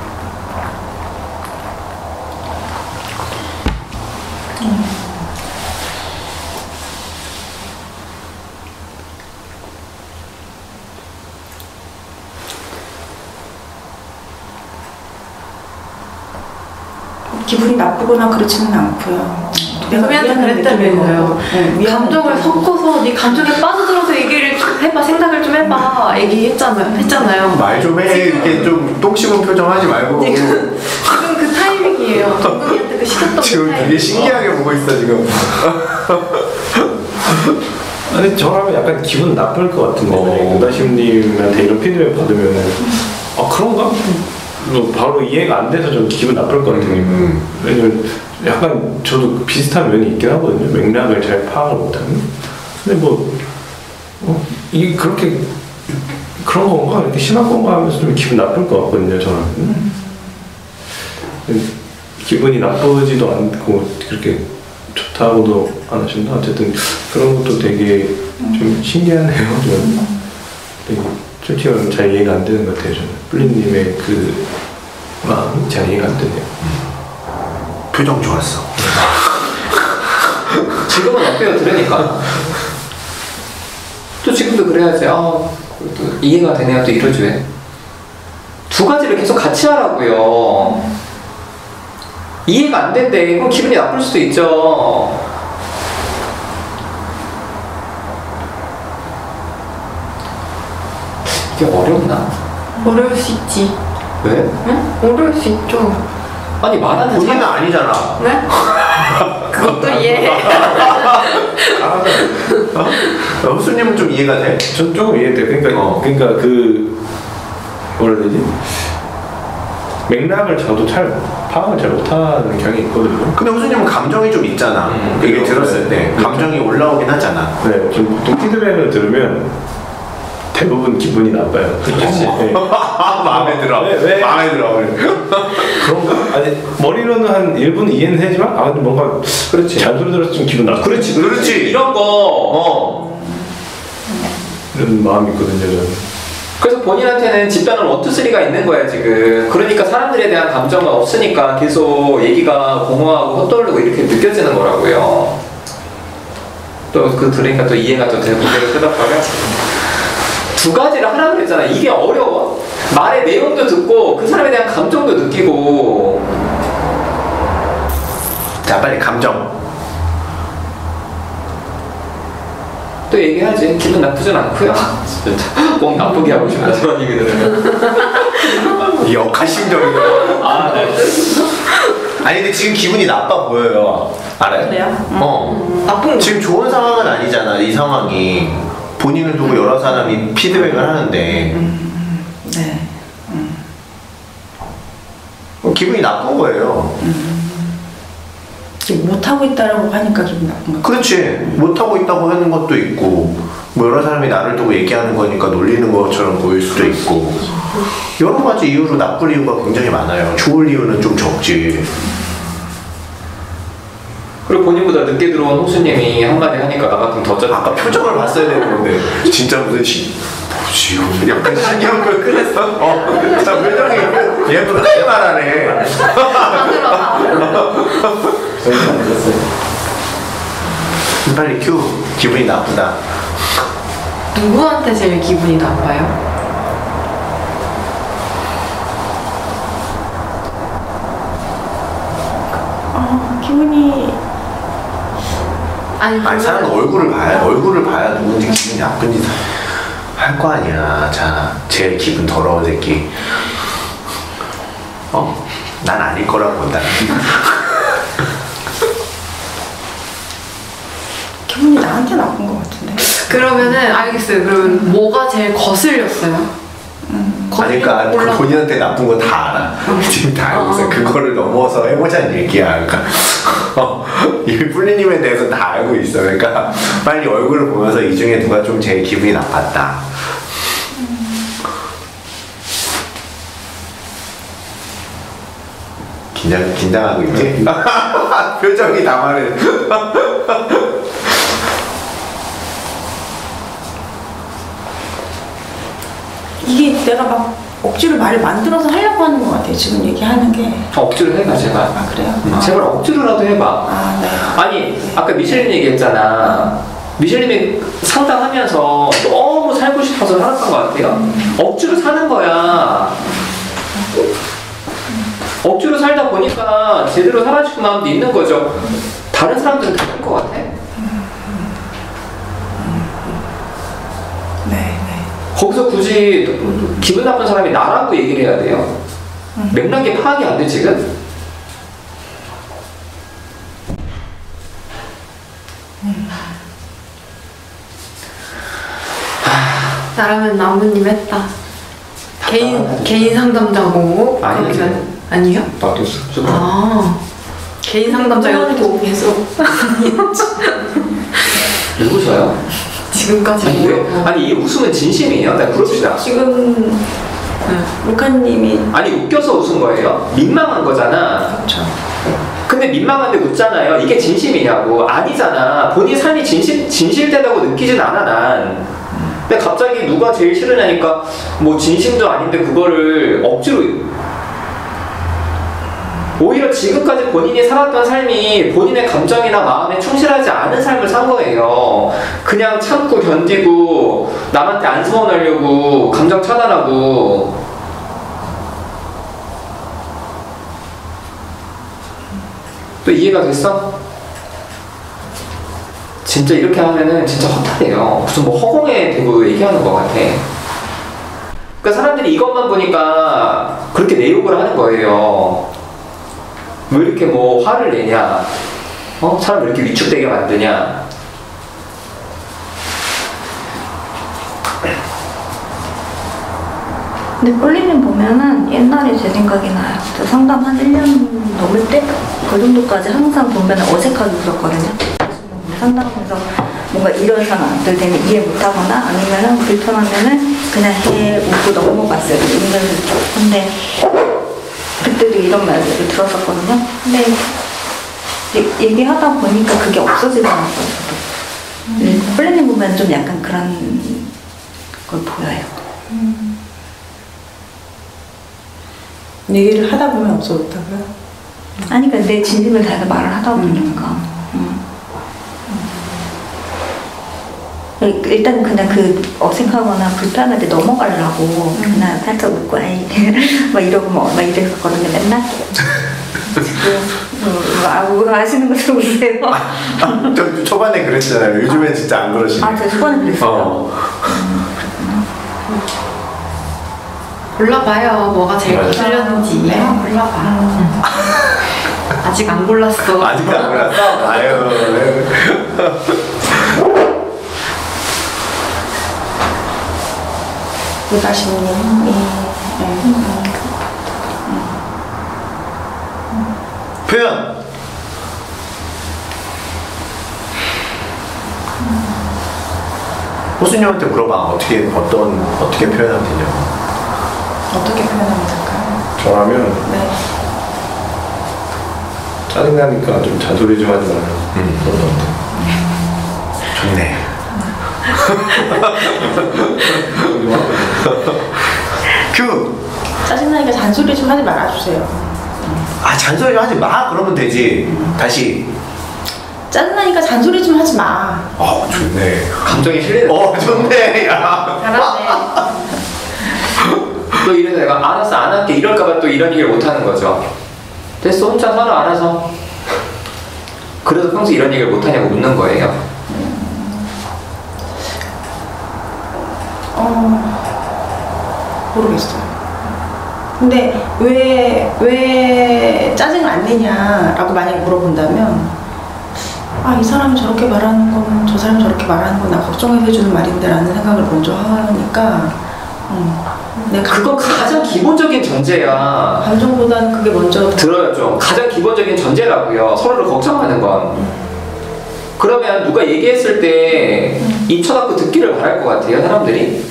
기분이 나쁘거나 그렇지는 않고요. 내가 선배한테 그랬다면서요. 감정을 섞어서 네 감정에 빠져들어서 얘기를 해봐. 생각을 좀 해봐. 했잖아요. 말 좀 해. 이렇게 좀 똥 씹은 표정 하지 말고. 지금 그 타이밍이에요. 동근이한테 그 시켰던 지금 그 타이밍. 되게 신기하게 보고 있어 지금. 근데 저라면 약간 기분 나쁠 것 같은데 유다심님한테 이런 피드백 받으면은 그런가? 뭐 바로 이해가 안 돼서 좀 기분 나쁠 것 같아요. 왜냐면 약간 저도 비슷한 면이 있긴 하거든요. 맥락을 잘 파악을 못하는. 근데 이게 그렇게 그런 건가? 이렇게 심한 건가 하면서 좀 기분 나쁠 것 같거든요, 저는. 기분이 나쁘지도 않고 그렇게 좋다고도 안 하신다. 어쨌든 그런 것도 되게 좀 신기하네요. 좀 되게 솔직히 잘 이해가 안 되는 것 같아요. 저는 플린님의 그 마음이 잘 이해가 안 되네요. 표정 좋았어. 지금은 어때요? 들으니까 또 지금도 그래야지. 또 이해가 되네요. 또 이러지 왜? 두 가지를 계속 같이 하라고요. 이해가 안 된대. 그럼 기분이 나쁠 수도 있죠. 이게 어렵나? 어려울 수 있지. 왜? 응? 어려울 수 있죠. 아니 말하는 본인은 아니잖아. 네? 그것도 이해해. 흡수님은 좀 이해가 돼? 전 조금 이해돼요. 그러니까 뭐라 해야 되지? 맥락을 저도 파악을 잘 못하는 경향이 있거든요. 근데 흡수님은 감정이 좀 있잖아. 얘기 들었을 때 감정이 올라오긴 하잖아. 네, 좀 보통 피드백을 들으면 대부분 기분이 나빠요. 그렇지. 네. 마음에 들어. 왜? 마음에 들어. 그런가? 아니 머리로는 한 1분 이해는 하지만 뭔가 그렇지. 잔소리 들어서 좀 기분 나빠. 그렇지. 이런 거 이런 마음이 있거든요, 저는. 그래서 본인한테는 집단은 1, 2, 3가 있는 거야 지금. 그러니까 사람들에 대한 감정은 없으니까 계속 얘기가 공허하고 헛돌리고 이렇게 느껴지는 거라고요. 또 들으니까 또 이해가 또 되고 고개를 끄덕거려. 두 가지를 하라고 그랬잖아. 이게 어려워. 말의 내용도 듣고 그 사람에 대한 감정도 느끼고. 자, 빨리 감정. 또 얘기하지. 기분 나쁘진 않고요. 진짜 꼭 나쁘게 하고 싶다 저런 얘기 들으면. 역하심적이다. 아니 근데 지금 기분이 나빠 보여요. 알아요? 그래요? 나쁜 지금 좋은 상황은 아니잖아. 이 상황이 본인을 두고 여러 사람이 피드백을 하는데 네. 기분이 나쁜 거예요. 지금 못하고 있다라고 하니까 기분 나쁜 거. 그렇지. 못하고 있다고 하는 것도 있고 뭐 여러 사람이 나를 두고 얘기하는 거니까 놀리는 것처럼 보일 수도 있고 여러 가지 이유로 나쁠 이유가 굉장히 많아요. 좋을 이유는 좀 적지. 그리고 본인보다 늦게 들어온 호수님이 한마디 하니까 나 같으면 더 짜증. 아까 표정을 봤어야 되는 건데 진짜 무슨 뭐지? 약간 신경을 그랬어. 자 표정이 얘보다 크게 말하네. 빨리 큐. 기분이 나쁘다. 누구한테 제일 기분이 나빠요? 기분이 아니 사람 얼굴을 봐야 누군지 기분이 나쁜지 할 거 아니야. 자, 제일 기분 더러운 새끼. 난 아닐 거라고 본다. 기분이 나한테 나쁜 것 같은데. 그러면은 알겠어요. 그러면 뭐가 제일 거슬렸어요? 그러니까 그 본인한테 나쁜 거 다 알아. 지금 다 알고 있어. 그거를 넘어서 해보자는 얘기야. 그러니까 이 플리님에 대해서 다 알고 있어. 그러니까 빨리 얼굴을 보면서 이 중에 누가 좀 제일 기분이 나빴다. 긴장하고 있지? 표정이 다 말해. 이게 내가 막 억지로 말을 만들어서 하려고 하는 것 같아요. 지금 얘기하는 게. 억지로 해봐 제발. 그래요? 제발 억지로라도 해봐. 네. 아니 아까 미셸님 얘기했잖아. 미셸님이 상담하면서 너무 살고 싶어서 살았던 것 같아요. 억지로 사는 거야. 억지로 살다 보니까 제대로 살아주고 마음도 있는 거죠. 다른 사람들은 다를 것 같아. 네. 거기서 굳이 기분 나쁜 사람이 나라고 얘기를 해야 돼요. 맥락이 파악이 안 돼 지금? 나라면 나무님 했다. 개인 상담자고. 아니지. 아니요? 나도 쓰. 개인 상담자였고 계속 누구셔요? 지금까지 아니 이 웃음은 진심이에요? 나 그럽시다. 지금 루카님이 아니 웃겨서 웃은 거예요? 민망한 거잖아. 그렇죠. 근데 민망한데 웃잖아요. 이게 진심이냐고. 아니잖아. 본인 삶이 진실되다고 느끼진 않아 난. 근데 갑자기 누가 제일 싫으냐니까 뭐 진심도 아닌데 그거를 억지로. 오히려 지금까지 본인이 살았던 삶이 본인의 감정이나 마음에 충실하지 않은 삶을 산 거예요. 그냥 참고 견디고 남한테 안 서운하려고 감정 차단하고. 또 이해가 됐어? 진짜 이렇게 하면은 진짜 허탈해요. 무슨 뭐 허공에 대고 얘기하는 것 같아. 그러니까 사람들이 이것만 보니까 그렇게 내욕을 하는 거예요. 왜 이렇게 뭐 화를 내냐? 사람 왜 이렇게 위축되게 만드냐? 근데 폴리님 보면은 옛날에 제 생각이 나요. 저 상담 한 1년 넘을 때 그 정도까지 항상 보면 어색하게 웃었거든요. 상담하면서 뭔가 이런 상황들 때문에 이해 못하거나 아니면은 불편하면은 그냥 웃고 넘어갔어요. 근데 그때도 이런 말들을 들었었거든요. 근데 얘기하다 보니까 그게 없어지더라고요. 저도. 폴리님 보면 좀 약간 그런 걸 보여요. 얘기를 하다 보면 없어졌다고요? 아니 그러니까 내 진심을 다해서 말을 하다 보니까 일단 그냥 그 어색하거나 불편할 때 넘어가려고 그냥 살짝 웃고 아이 막 이러고 막 이랬었거든요 맨날. 지금 아시는 것처럼 웃으세요. 저 초반에 그랬잖아요. 요즘엔 진짜 안 그러시네. 저 초반에 그랬어요. 골라봐요. 뭐가 제일 거슬렸는지. 골라봐. 아직 안 골랐어. 아직 안 골랐어? 아유. 유다신님. 표현. 호수님한테 물어봐. 어떻게 표현하면 되냐고. 어떻게 표현하면 될까요? 저라면 네. 짜증나니까 좀 잔소리 좀 하지 말아요. 그런 것 같아요. 좋네. 큐. 짜증나니까 잔소리 좀 하지 말아주세요. 잔소리 하지 마. 그러면 되지. 다시. 짜증나니까 잔소리 좀 하지 마. 좋네. 감정이 실리네. 좋네. 야. 잘하네. 또 이래서 내가 알았어 안 할게 이럴까봐 또 이런 얘기를 못 하는 거죠. 됐어 혼자 살아 알아서. 그래서 평소 이런 얘기를 못 하냐고 묻는 거예요. 모르겠어요. 근데 왜 짜증을 안 내냐라고 만약에 물어본다면 이 사람이 저렇게 말하는 거면 저 사람이 저렇게 말하는 건 나 걱정해서 해주는 말인데 라는 생각을 먼저 하니까 내가 그건 가장 기본적인 전제야. 감정보다는 그게 먼저 들어요 좀. 가장 기본적인 전제라고요. 서로를 걱정하는 건. 그러면 누가 얘기했을 때 입 쳐닫고 듣기를 바랄 것 같아요 사람들이?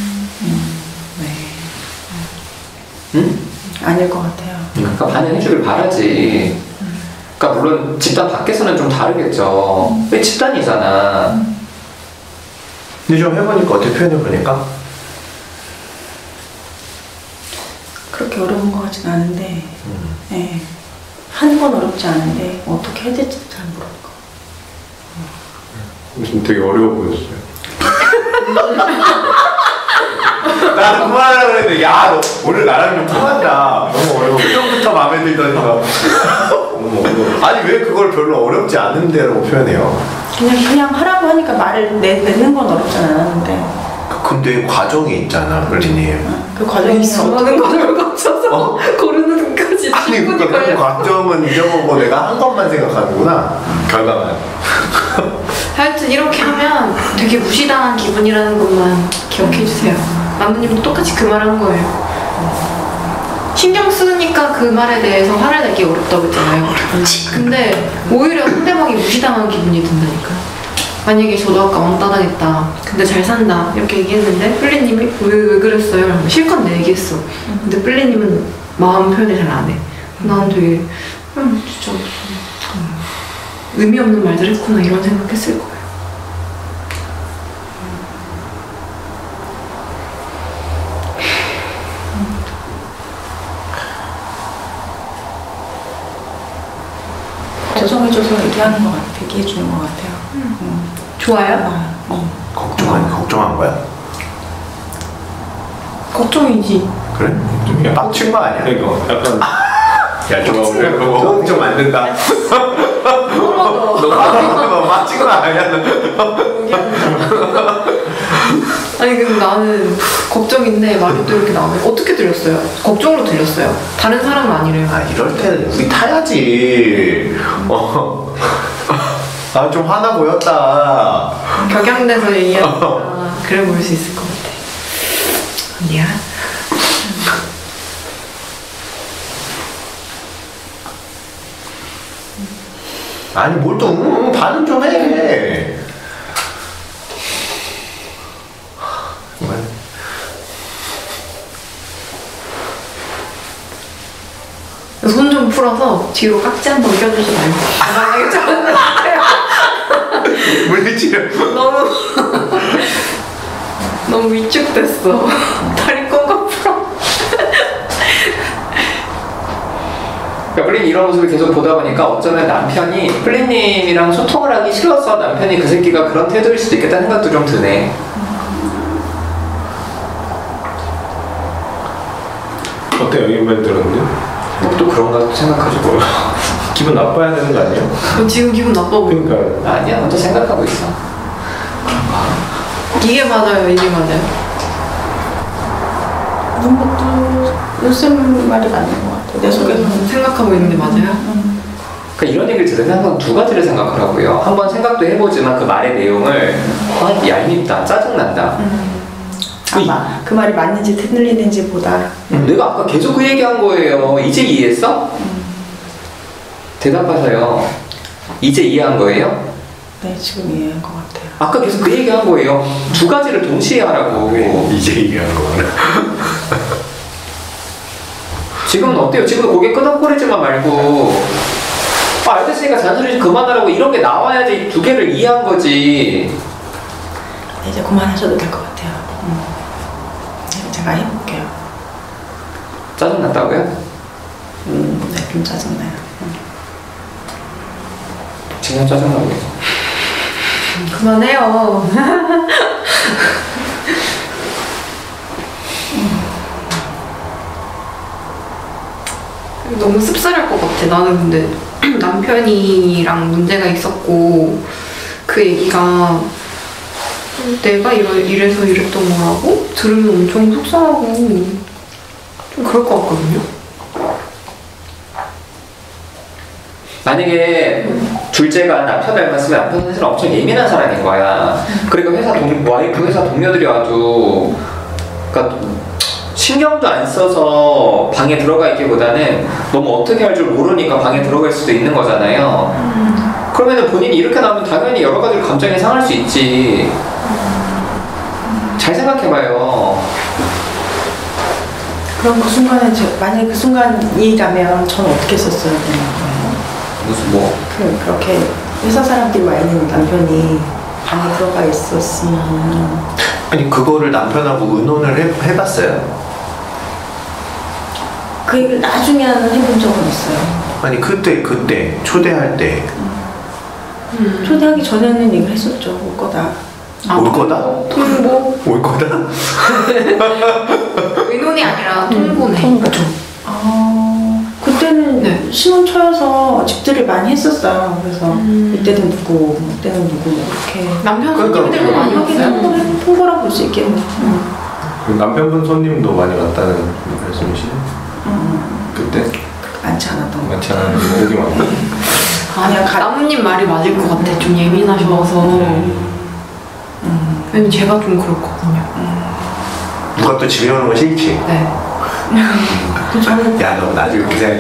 응? 아닐 것 같아요. 그러니까 반영해주길 바라지. 그러니까 물론 집단 밖에서는 좀 다르겠죠. 왜 집단이잖아. 근데 좀 해보니까 어떻게 표현해보니까? 그렇게 어려운 것 같진 않은데 네. 하는 건 어렵지 않은데 어떻게 해야 될지 잘 모르겠고 지금 되게 어려워 보였어요. 나도 그만하려고 그랬는데 너 오늘 나랑 좀 통한다. 너무 어려워. 처음부터 마음에 들더니까 너무 어려워. 아니 왜 그걸 별로 어렵지 않은데라고 표현해요? 그냥 하라고 하니까 말을 내는 건 어렵진 않았는데 근데 과정이 있잖아 블리님. 그 과정이 수많은 과정을 거쳐서 고르는 것까지 아니 그러니까 그 과정은 잊어보고 내가 한 것만 생각하는구나. 결과만. 하여튼 이렇게 하면 되게 무시당한 기분이라는 것만 기억해주세요. 나무님도 똑같이 그 말 하는 거예요. 신경 쓰니까 그 말에 대해서 화를 내기 어렵다고 했잖아요. 근데 오히려 상대방이 무시당한 기분이 든다니까. 만약에 저도 아까 왕따 당했다, 근데 잘 산다 이렇게 얘기했는데 플리님이 왜 그랬어요? 실컷 내 얘기했어. 근데 플리님은 마음 표현을 잘 안 해. 난 되게 진짜 의미 없는 말들 했구나 이런 생각했을 거예요. 조성해줘서 얘기하는 것 같아. 얘기해주는 것 같아요. 좋아요? 걱정한 거야? 걱정이지. 그래? 좀 빡친 거 아니야? 그러니까 약간 야, 저거 오늘 걱정 만든다. 너 빡친 거 아니야? 아니 근데 나는 걱정인데 말이 또 이렇게 나오네. 어떻게 들렸어요? 걱정으로 들렸어요. 다른 사람은 아니래요. 아, 이럴 때는 우리 타야지. 아, 좀 화나 보였다. 격양돼서 얘기하니까 그래 보일 수 있을 것 같아. 아니야. 아니, 뭘 또 반응 좀 해. 손 좀 풀어서 뒤로 깍지 한 번 껴주지 말고. 만약에 저는 물리치료. 너무 위축됐어. 다리 꽁꽁 풀어. 그러니까 플린 이런 모습을 계속 보다 보니까 어쩌면 남편이 플린님이랑 소통을 하기 싫어서 남편이 그 새끼가 그런 태도일 수도 있겠다는 생각도 좀 드네. 어때요? 이 말 들었는데? 또 그런가 생각하시고. 기분 나빠야 되는 거 아니에요? 지금 기분 나빠 보여. 그러니까 아니야, 먼저 생각하고 있어. 이게 맞아요, 이게 맞아요. 그런 것도 요즘 말이 맞는 것 같아. 내 속에서는. 생각하고 있는데 맞아요? 그러니까 이런 얘기를 들으면 항상 두 가지를 생각하라고요. 한번 생각도 해보지만 그 말의 내용을 얄밉다, 짜증난다. 아마 그 말이 맞는지 틀리는지 보다. 내가 아까 계속 그 얘기한 거예요. 이제 이해했어? 대답하세요. 이제 이해한 거예요? 네, 지금 이해한 것 같아요. 아까 계속 그 얘기한 거예요. 두 가지를 동시에 하라고. 이제 얘기한 거구나. 지금은 어때요? 지금 고개 끄덕거리지만 말고 알겠으니까 잔소리 좀 그만하라고 이런 게 나와야지 두 개를 이해한 거지. 네, 이제 그만하셔도 될 것 같아요. 제가 해볼게요. 짜증났다고요? 네, 좀 짜증나요. 지금 짜증나고 있어. 그만해요. 너무 씁쓸할 것 같아. 나는 근데 남편이랑 문제가 있었고 그 얘기가 내가 이래서 이랬던 거라고 들으면 엄청 속상하고 좀 그럴 것 같거든요. 만약에 둘째가 남편 닮았으면 남편은 사실 엄청 예민한 사람인 거야. 그러니까 와이프 회사 동료들이 와도 그러니까 신경도 안 써서 방에 들어가 있기보다는 너무 어떻게 할 줄 모르니까 방에 들어갈 수도 있는 거잖아요. 그러면 본인이 이렇게 나오면 당연히 여러 가지로 감정이 상할 수 있지. 잘 생각해봐요. 그럼 그 순간에 만약에 그 순간이라면 저는 어떻게 썼어야 되는 거예요? 무슨 뭐? 그렇게 회사 사람들이 와 있는 남편이 방에 들어가 있었으면 아니, 그거를 남편하고 의논을 해봤어요? 그 얘기를 나중에 해본 적은 있어요. 아니, 그때 초대할 때 초대하기 전에는 얘기를 했었죠. 올 거다. 올 거다? 통보? 올 거다? 의논이 아니라 통보네. 통보죠. 그때는 네. 신혼 초여서 집들을 많이 했었어요. 그래서 이때는 누구, 이때는 누구 이렇게 남편 그러니까 손님들도 많이 왔어요. 통보라고 볼 수 있겠네. 그 남편분 손님도 많이 왔다는 말씀이시죠? 그때? 많지 않았던 것 많지 같아요. 않은 목이 많고. 그냥 나무님 말이 맞을 것 같아. 좀 예민하셔서. 왜냐면 제가 좀 그렇거든요. 누가 또 집에 오는 거 싫지? 네. 저는 야, 너 나중에 그렇게 생각해.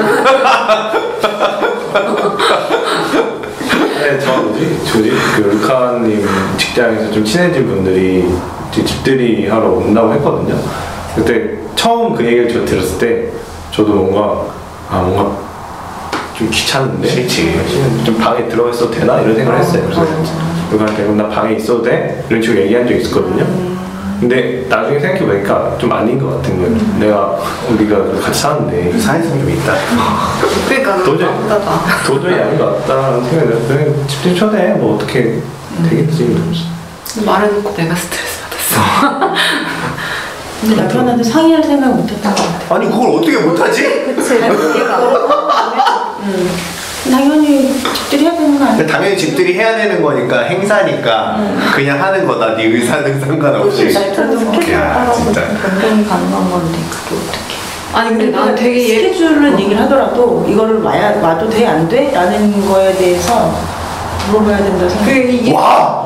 네, 그 루카님 직장에서 좀 친해진 분들이 이제 집들이 하러 온다고 했거든요. 그때 처음 그 얘기를 저 들었을 때 저도 뭔가 좀 귀찮은데? 싫지. 좀 방에 들어가 있어도 되나? 이런 생각을 했어요. 그래서 누구한테 그럼 나 방에 있어도 돼? 이런 식으로 얘기한 적이 있었거든요. 근데 나중에 생각해보니까 좀 아닌 것 같은 거예요. 우리가 같이 사는데 사회성 좀 있다. 그러니까 도저히 아닌 것 같다는 생각이 들어요. 그냥 집들이 초대해. 뭐 어떻게 되겠지. 이러면서. 말해놓고 내가 스트레스 받았어. 근데 남편한테 상의할 생각 못했던 것 같아요. 아니, 그걸 어떻게 못하지? 그치, 당연히 집들이 해야 되는 거 아니야? 당연히 집들이 해야 되는 거니까, 행사니까, 그냥 하는 거다. 네 의사는 상관없이. 날짜도 스케줄 야, 따라서 진짜. 변동이 가능한 건데 그게 어떻게? 아니 근데 난 되게 스케줄은 얘기를 하더라도 이거를 와도 돼? 안 돼? 라는 거에 대해서 물어봐야 된다 생각해요. 이게 와!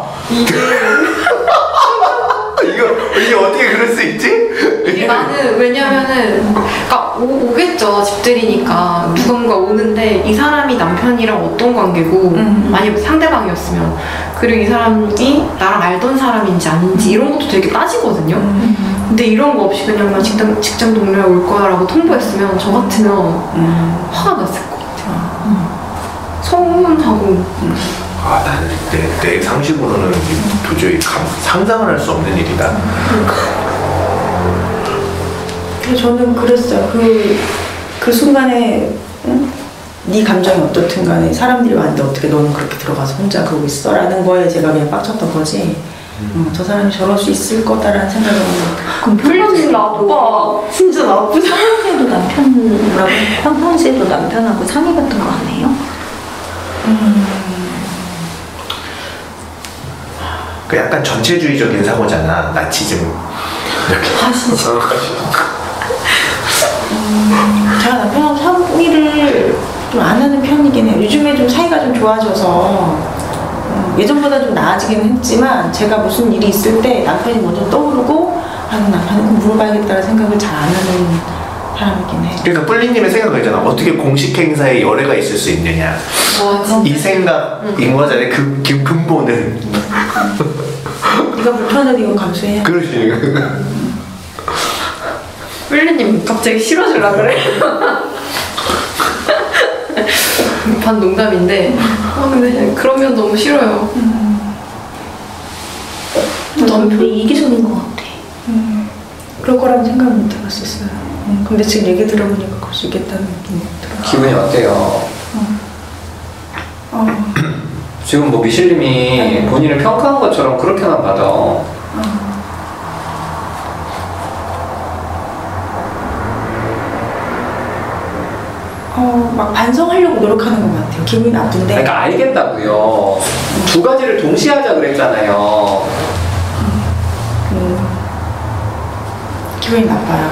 이게 어떻게 그럴 수 있지? 이게 나는 왜냐면은 그러니까 오겠죠. 집들이니까 누군가 오는데 이 사람이 남편이랑 어떤 관계고 만약 상대방이었으면 그리고 이 사람이 나랑 알던 사람인지 아닌지 이런 것도 되게 따지거든요. 근데 이런 거 없이 그냥 나 직장 동료가 올 거야라고 통보했으면 저 같으면 화가 났을 것 같아요. 서운하고 나는 내 상식으로는 도저히 상상을 할 수 없는 일이다. 그래서 저는 그랬어요. 그 순간에 네 감정이 어떻든 간에 사람들이 왔는데 어떻게 너는 그렇게 들어가서 혼자 그러고 있어? 라는 거에 제가 그냥 빡쳤던 거지. 저 사람이 저럴 수 있을 거다라는 생각을 그럼 플러스 아빠 진짜 나쁘지. 평상시에도 남편하고 상의 같은 거 안 해요? 그 약간 전체주의적인 사고잖아. 나치즘. 하시죠. 제가 남편하고 상의를 좀 안 하는 편이긴 해요. 요즘에 좀 사이가 좀 좋아져서 예전보다 좀 나아지긴 했지만 제가 무슨 일이 있을 때 남편이 먼저 떠오르고 남편한테 물어봐야겠다는 생각을 잘 안 하는 사람이긴 해요. 그러니까 뿔리님의 생각은 있잖아. 어떻게 공식 행사에 열애가 있을 수 있느냐. 이 생각인 거잖아요. 그 근본은. 네가 불편해도 이건 감수해야 돼. 그러시. 윌리님 갑자기 싫어질라 그래? 반 농담인데 근데 그러면 너무 싫어요. 남편이 이기적인 것 같아. 그럴 거라고 생각을 못 해봤었어요. 근데 지금 얘기 들어보니까 그럴 수 있겠다는 느낌이 들어요. 기분이 어때요? 지금 뭐 미실님이 본인을 평가한 것처럼 그렇게만 받아. 막 반성하려고 노력하는 것 같아요. 기분이 나쁜데. 그러니까 알겠다고요. 두 가지를 동시에 하자 그랬잖아요. 기분이 나빠요.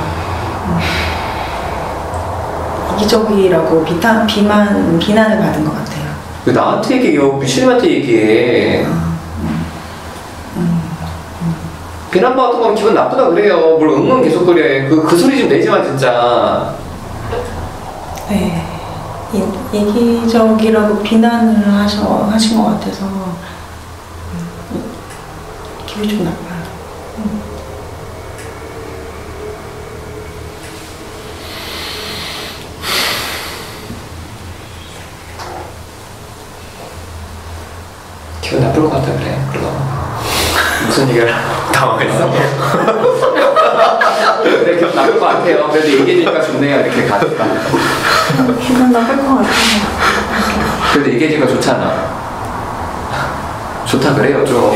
이기적이라고 비난을 받은 것 같아요. 왜 나한테 얘기해요? 미실님한테 얘기해. 비난받은 건 기분 나쁘다 그래요. 뭘 응원 계속 그래. 그 소리 좀 내지 마 진짜. 네. 이기적이라고 비난을 하신 것 같아서 기분이 좀 나빠요. 기분 나쁠 것 같아 그래. 그럼 무슨 얘기를 당황했어? 그래 기분 나쁠 것 같아요. 그래도 얘기해주니까 좋네요. 이렇게 가니까. 기분 나쁠 것 같아. 그래도 얘기해주니까 좋잖아. 좋다 그래요 좀.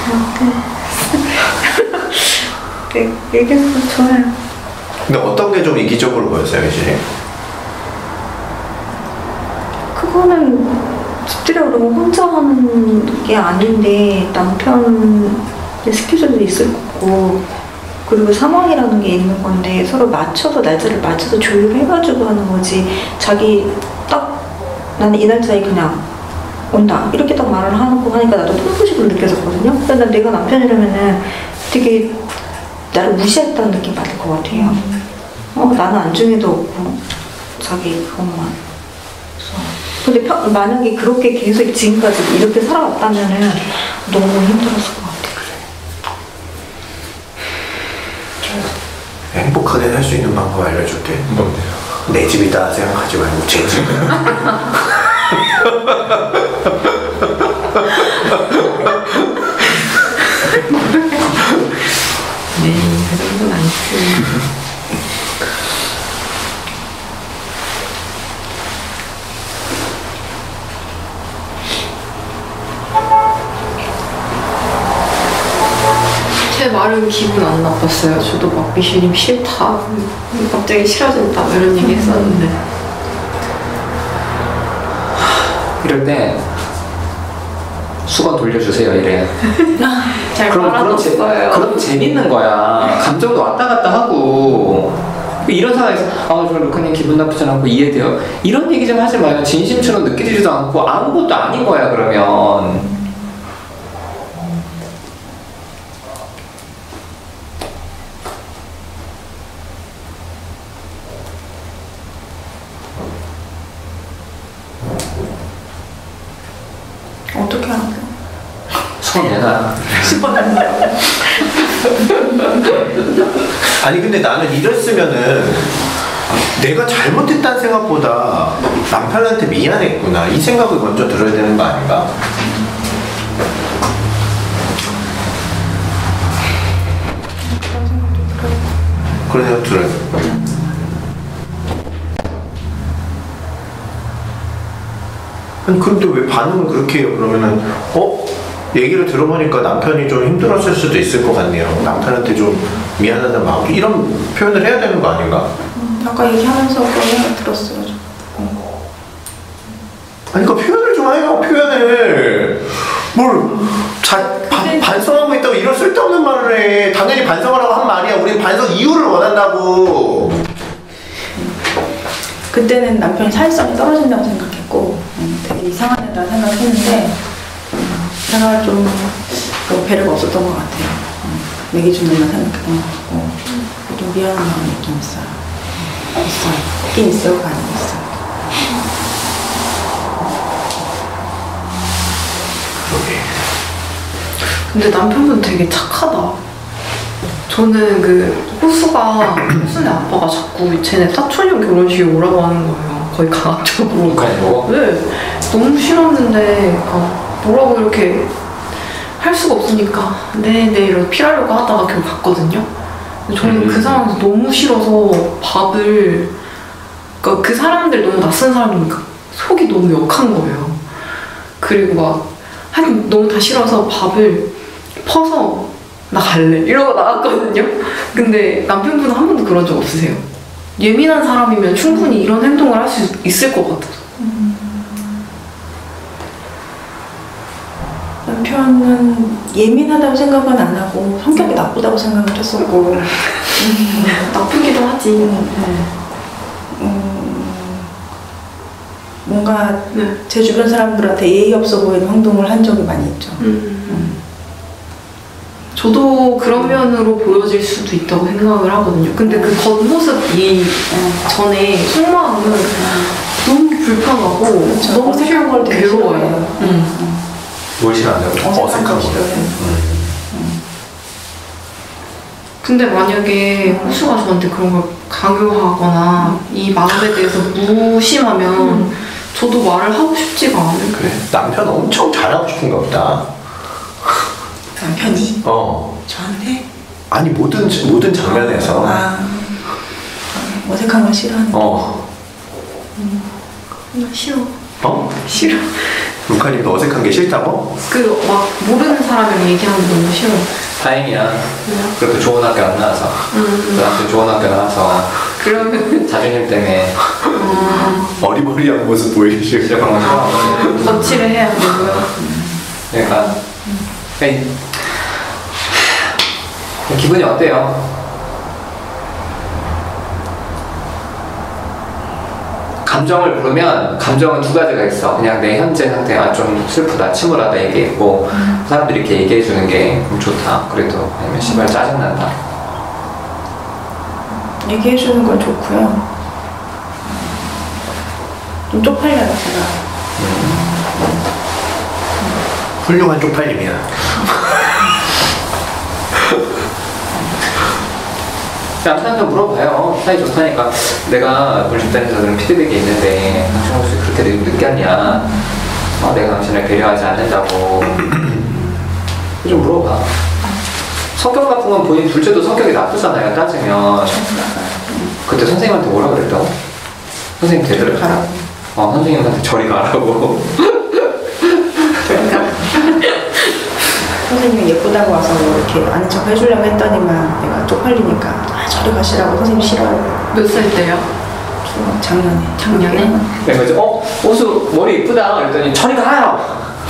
얘기해서 좋아요. 근데 어떤 게 좀 이기적으로 보였어요, 이제? 그거는 집들이 그러면 혼자 하는 게 아닌데 남편의 스케줄도 있을 거고 그리고 상황이라는 게 있는 건데 서로 맞춰서 날짜를 맞춰서 조율해가지고 하는 거지. 자기 딱 나는 이 날짜에 그냥 온다 이렇게 딱 말을 하고 하니까 나도 통보식으로 느껴졌거든요. 근데 난 내가 남편이라면은 되게 나를 무시했다는 느낌 받을 것 같아요. 나는 안중에도 없고 자기 그것만. 근데 만약에 그렇게 계속 지금까지 이렇게 살아왔다면은 너무 힘들었을 것 같아요. 행복하게 살 수 있는 방법 알려줄게. 뭔데요? 내 집이다 생각하지 말고 제 집이야. 네, 그 정도는 아니지. 제 말은 기분 안 나빴어요. 저도 막 미슈님 싫다, 갑자기 싫어진다 뭐 이런 얘기 했었는데 이럴 때 수건 돌려주세요 이래. 잘 그럼 말아줬어요. 그럼 재밌는 거야. 감정도 왔다 갔다 하고. 이런 상황에서 저 루카님 기분 나쁘지 않고 이해돼요. 이런 얘기 좀 하지 마요. 진심처럼 느끼지도 않고 아무것도 아닌 거야 그러면. 어떻게 하는 수건 내놔. 아니 근데 나는 이랬으면은 내가 잘못했다는 생각보다 남편한테 미안했구나 이 생각을 먼저 들어야 되는 거 아닌가? 그런 생각 들어요. 아니 그런데 왜 반응을 그렇게 해요? 그러면은 얘기를 들어보니까 남편이 좀 힘들었을 수도 있을 것 같네요. 남편한테 좀 미안하다는 마음 이런 표현을 해야 되는 거 아닌가? 아까 얘기하면서 그런 생각 들었어요. 아니 그러니까 표현을 좀 해요. 표현을 반성하고 있다고 이런 쓸데없는 말을 해. 당연히 반성하라고 한 말이야. 우리 반성 이유를 원한다고. 그때는 남편이 사회성이 떨어진다고 생각했고 되게 이상한 애다 생각했는데 제가 좀 배려가 없었던 것 같아요. 내 기준으로만 생각했던 것 같고 좀 미안한 마음이 있긴 있어요. 있긴 있어요. 그 안에 있어요. 근데 남편분 되게 착하다. 저는 호수네 아빠가 자꾸 쟤네 사촌형 결혼식에 오라고 하는 거예요. 거의 강압적으로. 네. 너무 싫었는데 뭐라고 이렇게 할 수가 없으니까 네 이러고 피하려고 하다가 결국 갔거든요. 근데 저는 그 상황에서 너무 싫어서 밥을 그 사람들 너무 낯선 사람이니까 속이 너무 역한 거예요. 그리고 하여튼 너무 다 싫어서 밥을 퍼서 나 갈래 이러고 나갔거든요. 근데 남편분은 한 번도 그런 적 없으세요. 예민한 사람이면 충분히 이런 행동을 할 수 있을 것 같아서. 남편은 예민하다고 생각은 안 하고 성격이 나쁘다고 생각을 했었고 나쁘기도 하지. 뭔가 제 주변 사람들한테 예의 없어 보이는 행동을 한 적이 많이 있죠. 저도 그런 면으로 보여질 수도 있다고 생각을 하거든요. 근데 그 겉모습이 전에 속마음은 너무 불편하고 너무 어색한 걸 되게 괴로워요. 뭘 싫어한다고? 어색한 거. 근데 만약에 호수가 저한테 그런 걸 강요하거나 이 마음에 대해서 무심하면 저도 말을 하고 싶지가 않아요. 그래. 남편 엄청 잘하고 싶은가 보다. 남편이? 저한테? 아니 모든 장면에서. 어색한 걸 싫어하는 나 싫어. 싫어. 루카님도 어색한 게 싫다고? 막 모르는 사람이랑 얘기하는 게 너무 싫어. 다행이야. 그래도 좋은 학교 안 나와서. 그한테 좋은 학교 나와서. 그러면 자존심 때문에. 어리버리한 모습 보이시고. 진짜 그런 거 싫어하거든요. 덧칠을 해야 되고요. 기분이 어때요? 감정을 부르면 감정은 두 가지가 있어. 그냥 내 현재 상태가 좀 슬프다, 침울하다 얘기했고 사람들이 이렇게 얘기해 주는 게 좋다. 그래도 아니면 씨발 짜증난다. 얘기해 주는 건 좋고요. 좀 쪽팔려요 제가. 훌륭한 쪽팔림이야. 남편한테 물어봐요. 사이 좋다니까 내가 우리 집단에서 그런 피드백이 있는데 당신 혹시 그렇게 느꼈냐? 내가 당신을 배려하지 않는다고 좀 물어봐. 성격 같은 건 본인 둘째도 성격이 나쁘잖아요. 따지면 그때 선생님한테 뭐라 그랬다고? 선생님 되더래. 가라고. 선생님한테 저리 가라고. 선생님이 예쁘다고 와서 뭐 이렇게 아는 척 해주려고 했더니만 내가 쪽팔리니까 저리 가시라고. 선생님 싫어요. 몇 살 때요? 작년에? 내가 이제 호수 머리 이쁘다 그랬더니 저리 가요.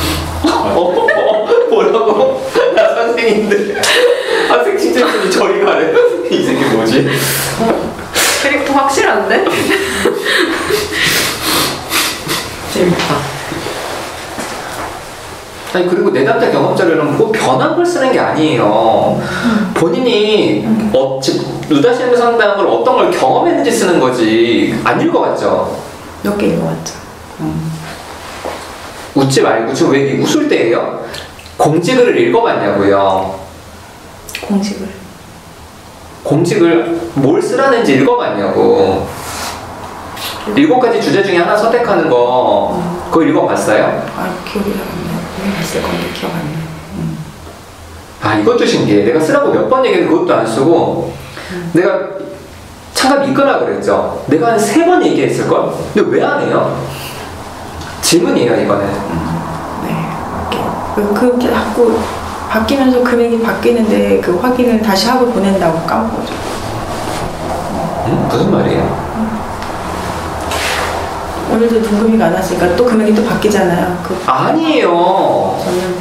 뭐라고? 나 선생인데 학생 진짜 예쁘니 저리 가래. 이 새끼 뭐지? 캐릭터 확실한데? 재밌다. 아니 그리고 내담자 경험자료는 꼭 변한 걸 쓰는 게 아니에요. 본인이 루다시엠 상담을 어떤 걸 경험했는지 쓰는 거지. 안 읽어봤죠? 몇 개 읽어봤죠. 웃지 말고 지금 왜 웃을 때예요? 공지글을 읽어봤냐고요? 공지글 뭘 쓰라는지 읽어봤냐고. 7가지 주제 중에 하나 선택하는 거 그거 읽어봤어요? 기억이 잘 안 나요. 봤을 건데 기억 안 나요. 이것도 신기해. 내가 쓰라고 몇 번 얘기했는데 그것도 안 쓰고 내가 창갑 이거라 그랬죠? 내가 한 3번 얘기했을걸? 근데 왜 안 해요? 질문이에요 이거는. 네. 그렇게 자꾸 바뀌면서 금액이 바뀌는데 그 확인을 다시 하고 보낸다고 까먹어져. 무슨 말이에요? 오늘도 등급이가 안 왔으니까 또 금액이 또 바뀌잖아요. 아니에요. 저는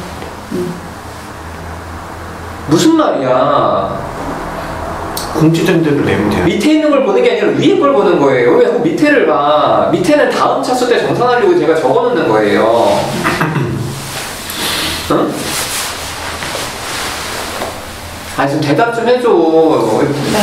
무슨 말이야? 공지된 대로 내면 돼요. 밑에 있는 걸 보는 게 아니라 위에 걸 보는 거예요. 왜 자꾸 밑에를 봐? 밑에는 다음 차수 때 정산하려고 제가 적어놓는 거예요. 응? 좀 대답 좀 해줘. 네.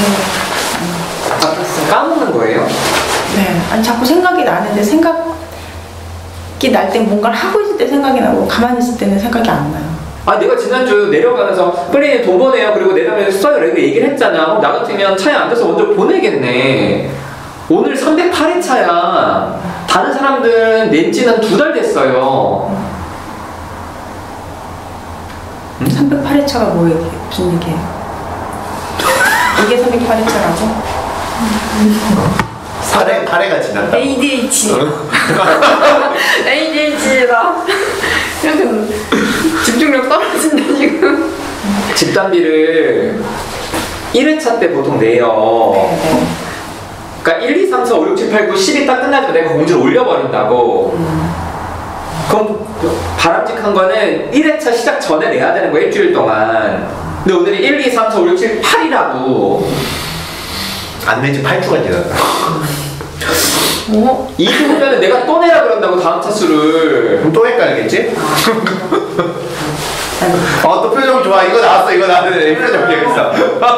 까먹는 거예요? 네. 아니 자꾸 생각이 나는데 생각이 날 때 뭔가를 하고 있을 때 생각이 나고 가만히 있을 때는 생각이 안 나요. 내가 지난주 내려가면서 빨리 돈 보내요. 그리고 내다음에 써요. 이렇게 얘기를 했잖아. 나 같으면 차에 앉아서 먼저 보내겠네. 오늘 308회 차야. 다른 사람들은 낸지는 2달 됐어요. 308회차가 뭐예요? 무슨 얘기예요? 이게 308회차라고? 8회가 지났다. ADHD다. 약간 집중력 떨어진다 지금. 집단비를 1회차 때 보통 내요. 네. 그러니까 1, 2, 3, 4, 5, 6, 7, 8, 9, 10이 딱 끝나면 내가 공지를 올려버린다고. 그럼 바람직한 거는 1회차 시작 전에 내야 되는 거야, 일주일 동안. 근데 오늘이 1, 2, 3, 4, 5, 6, 7, 8이라고. 안 내지 8주가 지났다. 2주 후면은 내가 또 내라 그런다고, 다음 차수를. 그럼 또 헷갈리겠지? 또 표정 좋아. 이거 나왔네. 표정 재밌어.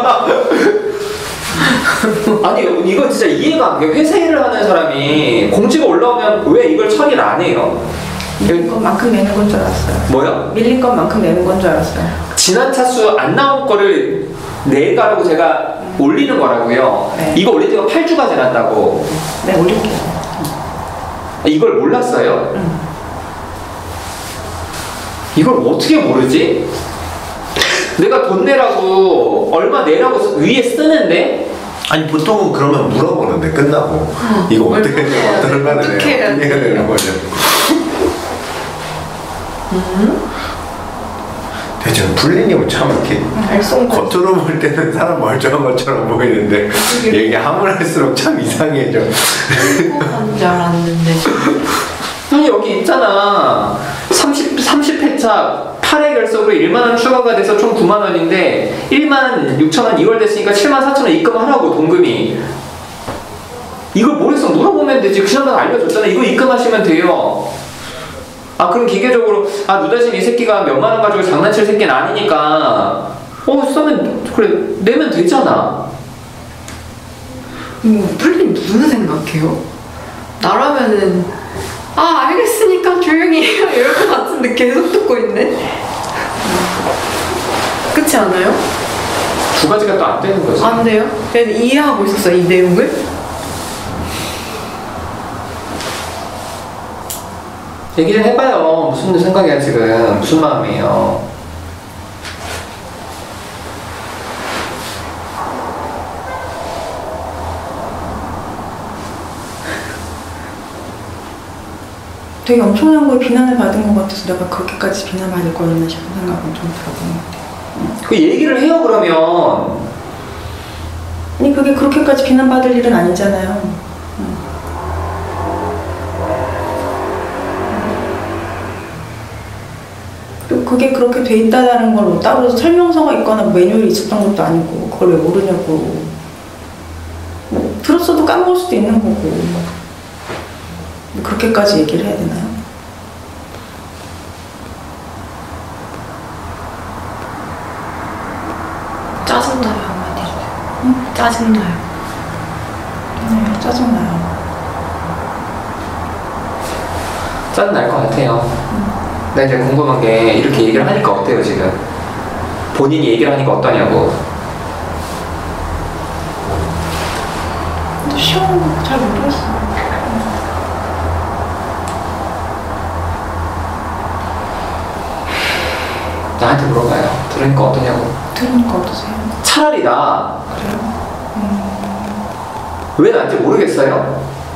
아니, 이건 진짜 이해가 안 돼. 회사 일을 하는 사람이 공지가 올라오면 왜 이걸 처리를 안 해요? 밀린 것만큼 내는 건 줄 알았어요. 뭐요? 밀린 것만큼 내는 건 줄 알았어요. 지난 차수 안 나온 거를 내가라고 제가 올리는 거라고요. 네. 이거 올린 지가 8주가 지났다고. 네, 올릴게요. 이걸 몰랐어요? 이걸 어떻게 모르지? 내가 돈 내라고, 얼마 내라고 위에 쓰는데? 아니 보통은 그러면 물어보는데 끝나고 이거 어떻게 얼마나 내요? 어떻게 해야 되는 거죠? 대체 블리님은 참 이렇게 겉으로 볼 때는 사람 멀쩡한 것처럼 보이는데 얘기하면 할수록 참 이상해져. 한 줄 알았는데. 아니 여기 있잖아. 30회차 8회 결석으로 1만원 추가가 돼서 총 9만원인데 1만 6천원 2월 됐으니까 7만 4천원 입금하라고, 동금이. 이걸 머릿속 물어보면 되지. 그 사람 알려줬잖아. 이거 입금하시면 돼요. 아 그럼 기계적으로 아 누다심 이 새끼가 몇만 원 가지고 장난칠 새끼는 아니니까 써면 그래 내면 되잖아. 플린 무슨 생각해요? 나라면은 알겠으니까 조용히 해요 이럴 것 같은데 계속 듣고 있네. 그렇지 않아요? 두 가지가 또 안 되는 거지. 안 돼요? 그래도 이해하고 있었어요 이 내용을? 얘기 좀 해봐요. 무슨 생각이야 지금. 무슨 마음이에요. 되게 엄청난 걸 비난을 받은 것 같아서 내가 그렇게까지 비난받을 거였나 싶은 생각은 좀 들어본 것 같아요. 그 얘기를 해요 그러면. 아니 그게 그렇게까지 비난받을 일은 아니잖아요. 그리고 그게 그렇게 돼 있다는 걸 뭐 따로 설명서가 있거나 매뉴얼이 있었던 것도 아니고 그걸 왜 모르냐고. 뭐 들었어도 까먹을 수도 있는 거고. 그렇게까지 얘기를 해야 되나요? 짜증나요 한마디로. 응? 짜증나요. 네, 짜증나요. 짜증날 것 같아요. 근데 이제 궁금한 게 이렇게 얘기를 하니까 어때요 지금? 본인이 얘기를 하니까 어떠냐고. 시험 잘 모르겠어요. 나한테 물어봐요. 들으니까 어떠냐고. 들으니까 어떠세요? 차라리 나. 그래요? 왜 나한테 모르겠어요?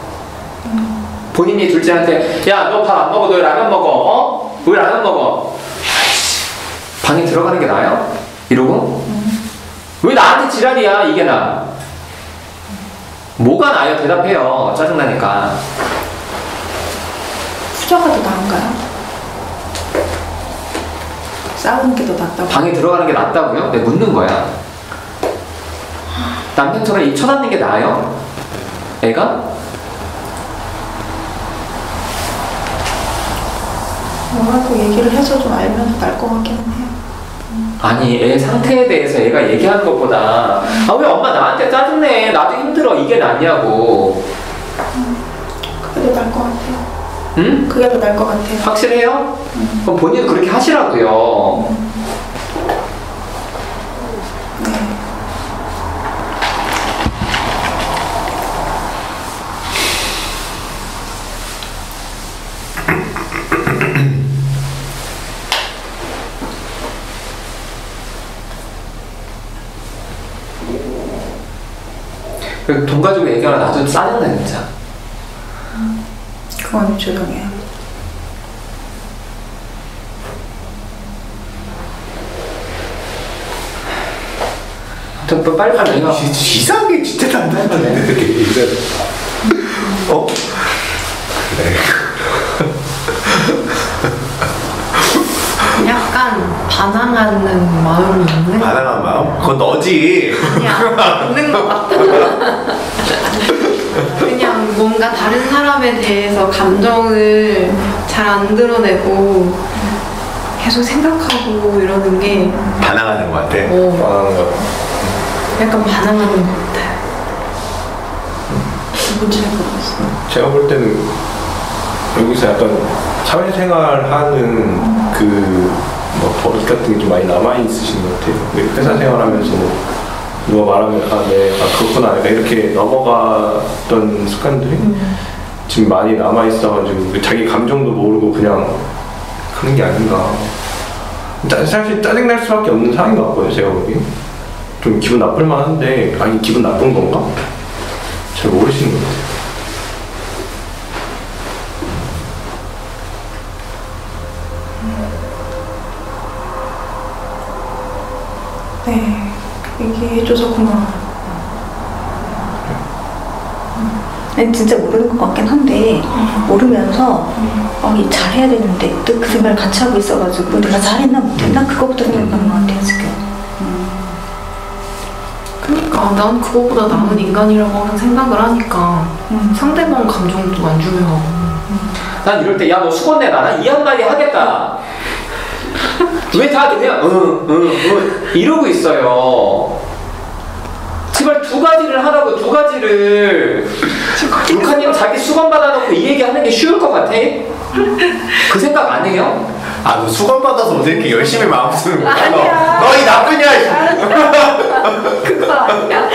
본인이 둘째한테 야 너 밥 안 먹어? 너 왜 라면 먹어? 왜 라면 먹어? 방에 들어가는 게 나아요? 이러고? 왜 나한테 지랄이야 이게 나? 뭐가 나아요? 대답해요. 짜증나니까. 후자가 더 나은가요? 싸우는 게 더 낫다고? 방에 들어가는 게 낫다고요? 내가 묻는 거야. 남편처럼 이 쳐다보는 게 나아요? 애가? 뭐라도 얘기를 해서 좀 알면 날 것 같기는 해요. 아니 애 상태에 대해서 애가 얘기하는 것보다 왜 엄마 나한테 짜증내 나도 힘들어 이게 낫냐고. 그게 더 나을 것 같아요. 응? 그게 더 나을 것 같아요. 확실해요? 그럼 본인도 그렇게 하시라고요. 네. 돈 가지고 얘기하면 나도 짜증나 진짜. 그건 죄송해요. 저 빨리 내가 이상하게 진짜 단단하네. 그래. 약간 반항하는 마음이 있는 거 반항한 마음? 그건 너지. 아니야 있는 것 같아. 그냥 뭔가 다른 사람에 대해서 감정을 잘 안 드러내고 계속 생각하고 이러는 게 반항하는 것 같아. 반항한 거. 약간 반항하는 것 같아요. 뭔지 잘 모르겠어요. 제가 볼 때는 여기서 약간 사회생활하는 뭐 버릇 같은 게 좀 많이 남아있으신 것 같아요. 회사 생활하면서 누가 말하면 그렇구나 약간 이렇게 넘어갔던 습관들이 지금 많이 남아있어가지고 자기 감정도 모르고 그냥 그런 게 아닌가. 사실 짜증날 수밖에 없는 상황인 것 같거든요. 제가 보기 좀 기분 나쁠 만한데 아니 기분 나쁜 건가? 잘 모르시는 것 같아요. 네, 얘기해줘서 고마워요. 아니, 진짜 모르는 것 같긴 한데 모르면서 이 잘해야 되는데 또 그 생각을 같이 하고 있어가지고 내가 잘했나 못했나 그거부터 생각하는 것 같아요 지금. 그러니까 난 그거보다 남은 인간이라고 항상 생각을 하니까 상대방 감정도 안 중요하고. 난 이럴 때 야 너 수건 내놔. 난 이 한마디 하겠다. 왜 다들 그냥 이러고 있어요. 제발 두 가지를 하라고. 두 가지를. 루카님 자기 수건 받아놓고 이 얘기하는 게 쉬울 것 같아? 그 생각 안 해요? 아, 너 수건 받아서 어떻게 열심히 마음 쓰는 거야? 아니야. 너 이 나쁜 년! 그거 아니야?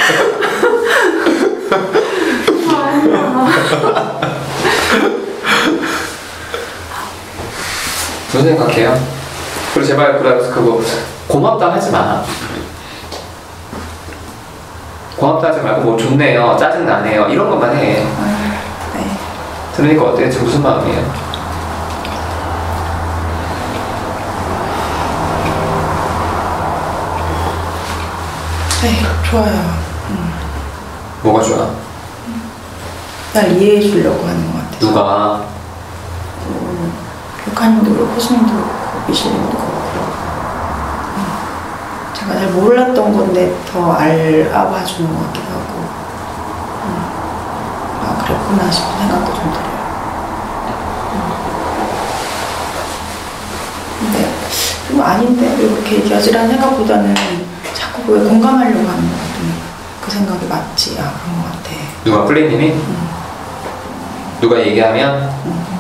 무슨 생각해요? 그리고 제발 그래서 그거 고맙다 하지 마. 고맙다 하지 말고 뭐 좋네요, 짜증 나네요 이런 것만 해. 네. 들으니까 어때요? 지금 무슨 마음이에요? 네, 좋아요. 뭐가 좋아? 날 이해해 주려고 하는 것 같아요. 누가? 루카님도 그렇고 호수님도 그렇고 미실님도 그렇고 제가 잘 몰랐던 건데 더 알아봐 주는 것 같기도 하고 아 그랬구나 싶은 생각도 좀 들어요. 근데 좀 아닌데 이렇게 얘기하지라는 생각보다는 자꾸 왜 공감하려고 하는 것 같더니 그 생각이 맞지? 아 그런 것 같아. 누가? 플레이님이? 누가 얘기하면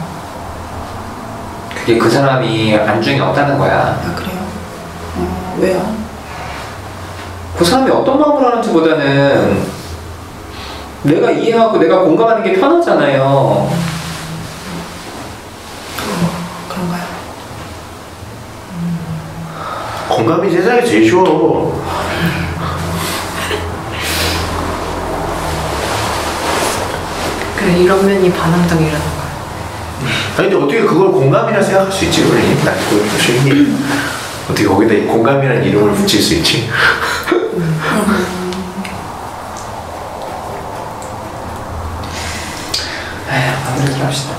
그게 그 사람이 안중에 없다는 거야. 아 그래요? 왜요? 그 사람이 어떤 마음을 하는지보다는 내가 이해하고 내가 공감하는 게 편하잖아요. 그런가요? 공감이 세상에 제일 쉬워. 그래, 이런 면이 반항적이라는 거야. 아니 근데 어떻게 그걸 공감이라 생각할 수 있지? 원래 난 그걸 좀 신기해. 어떻게 거기다 이 공감이라는 이름을 붙일 수 있지? 마무리를 합시다.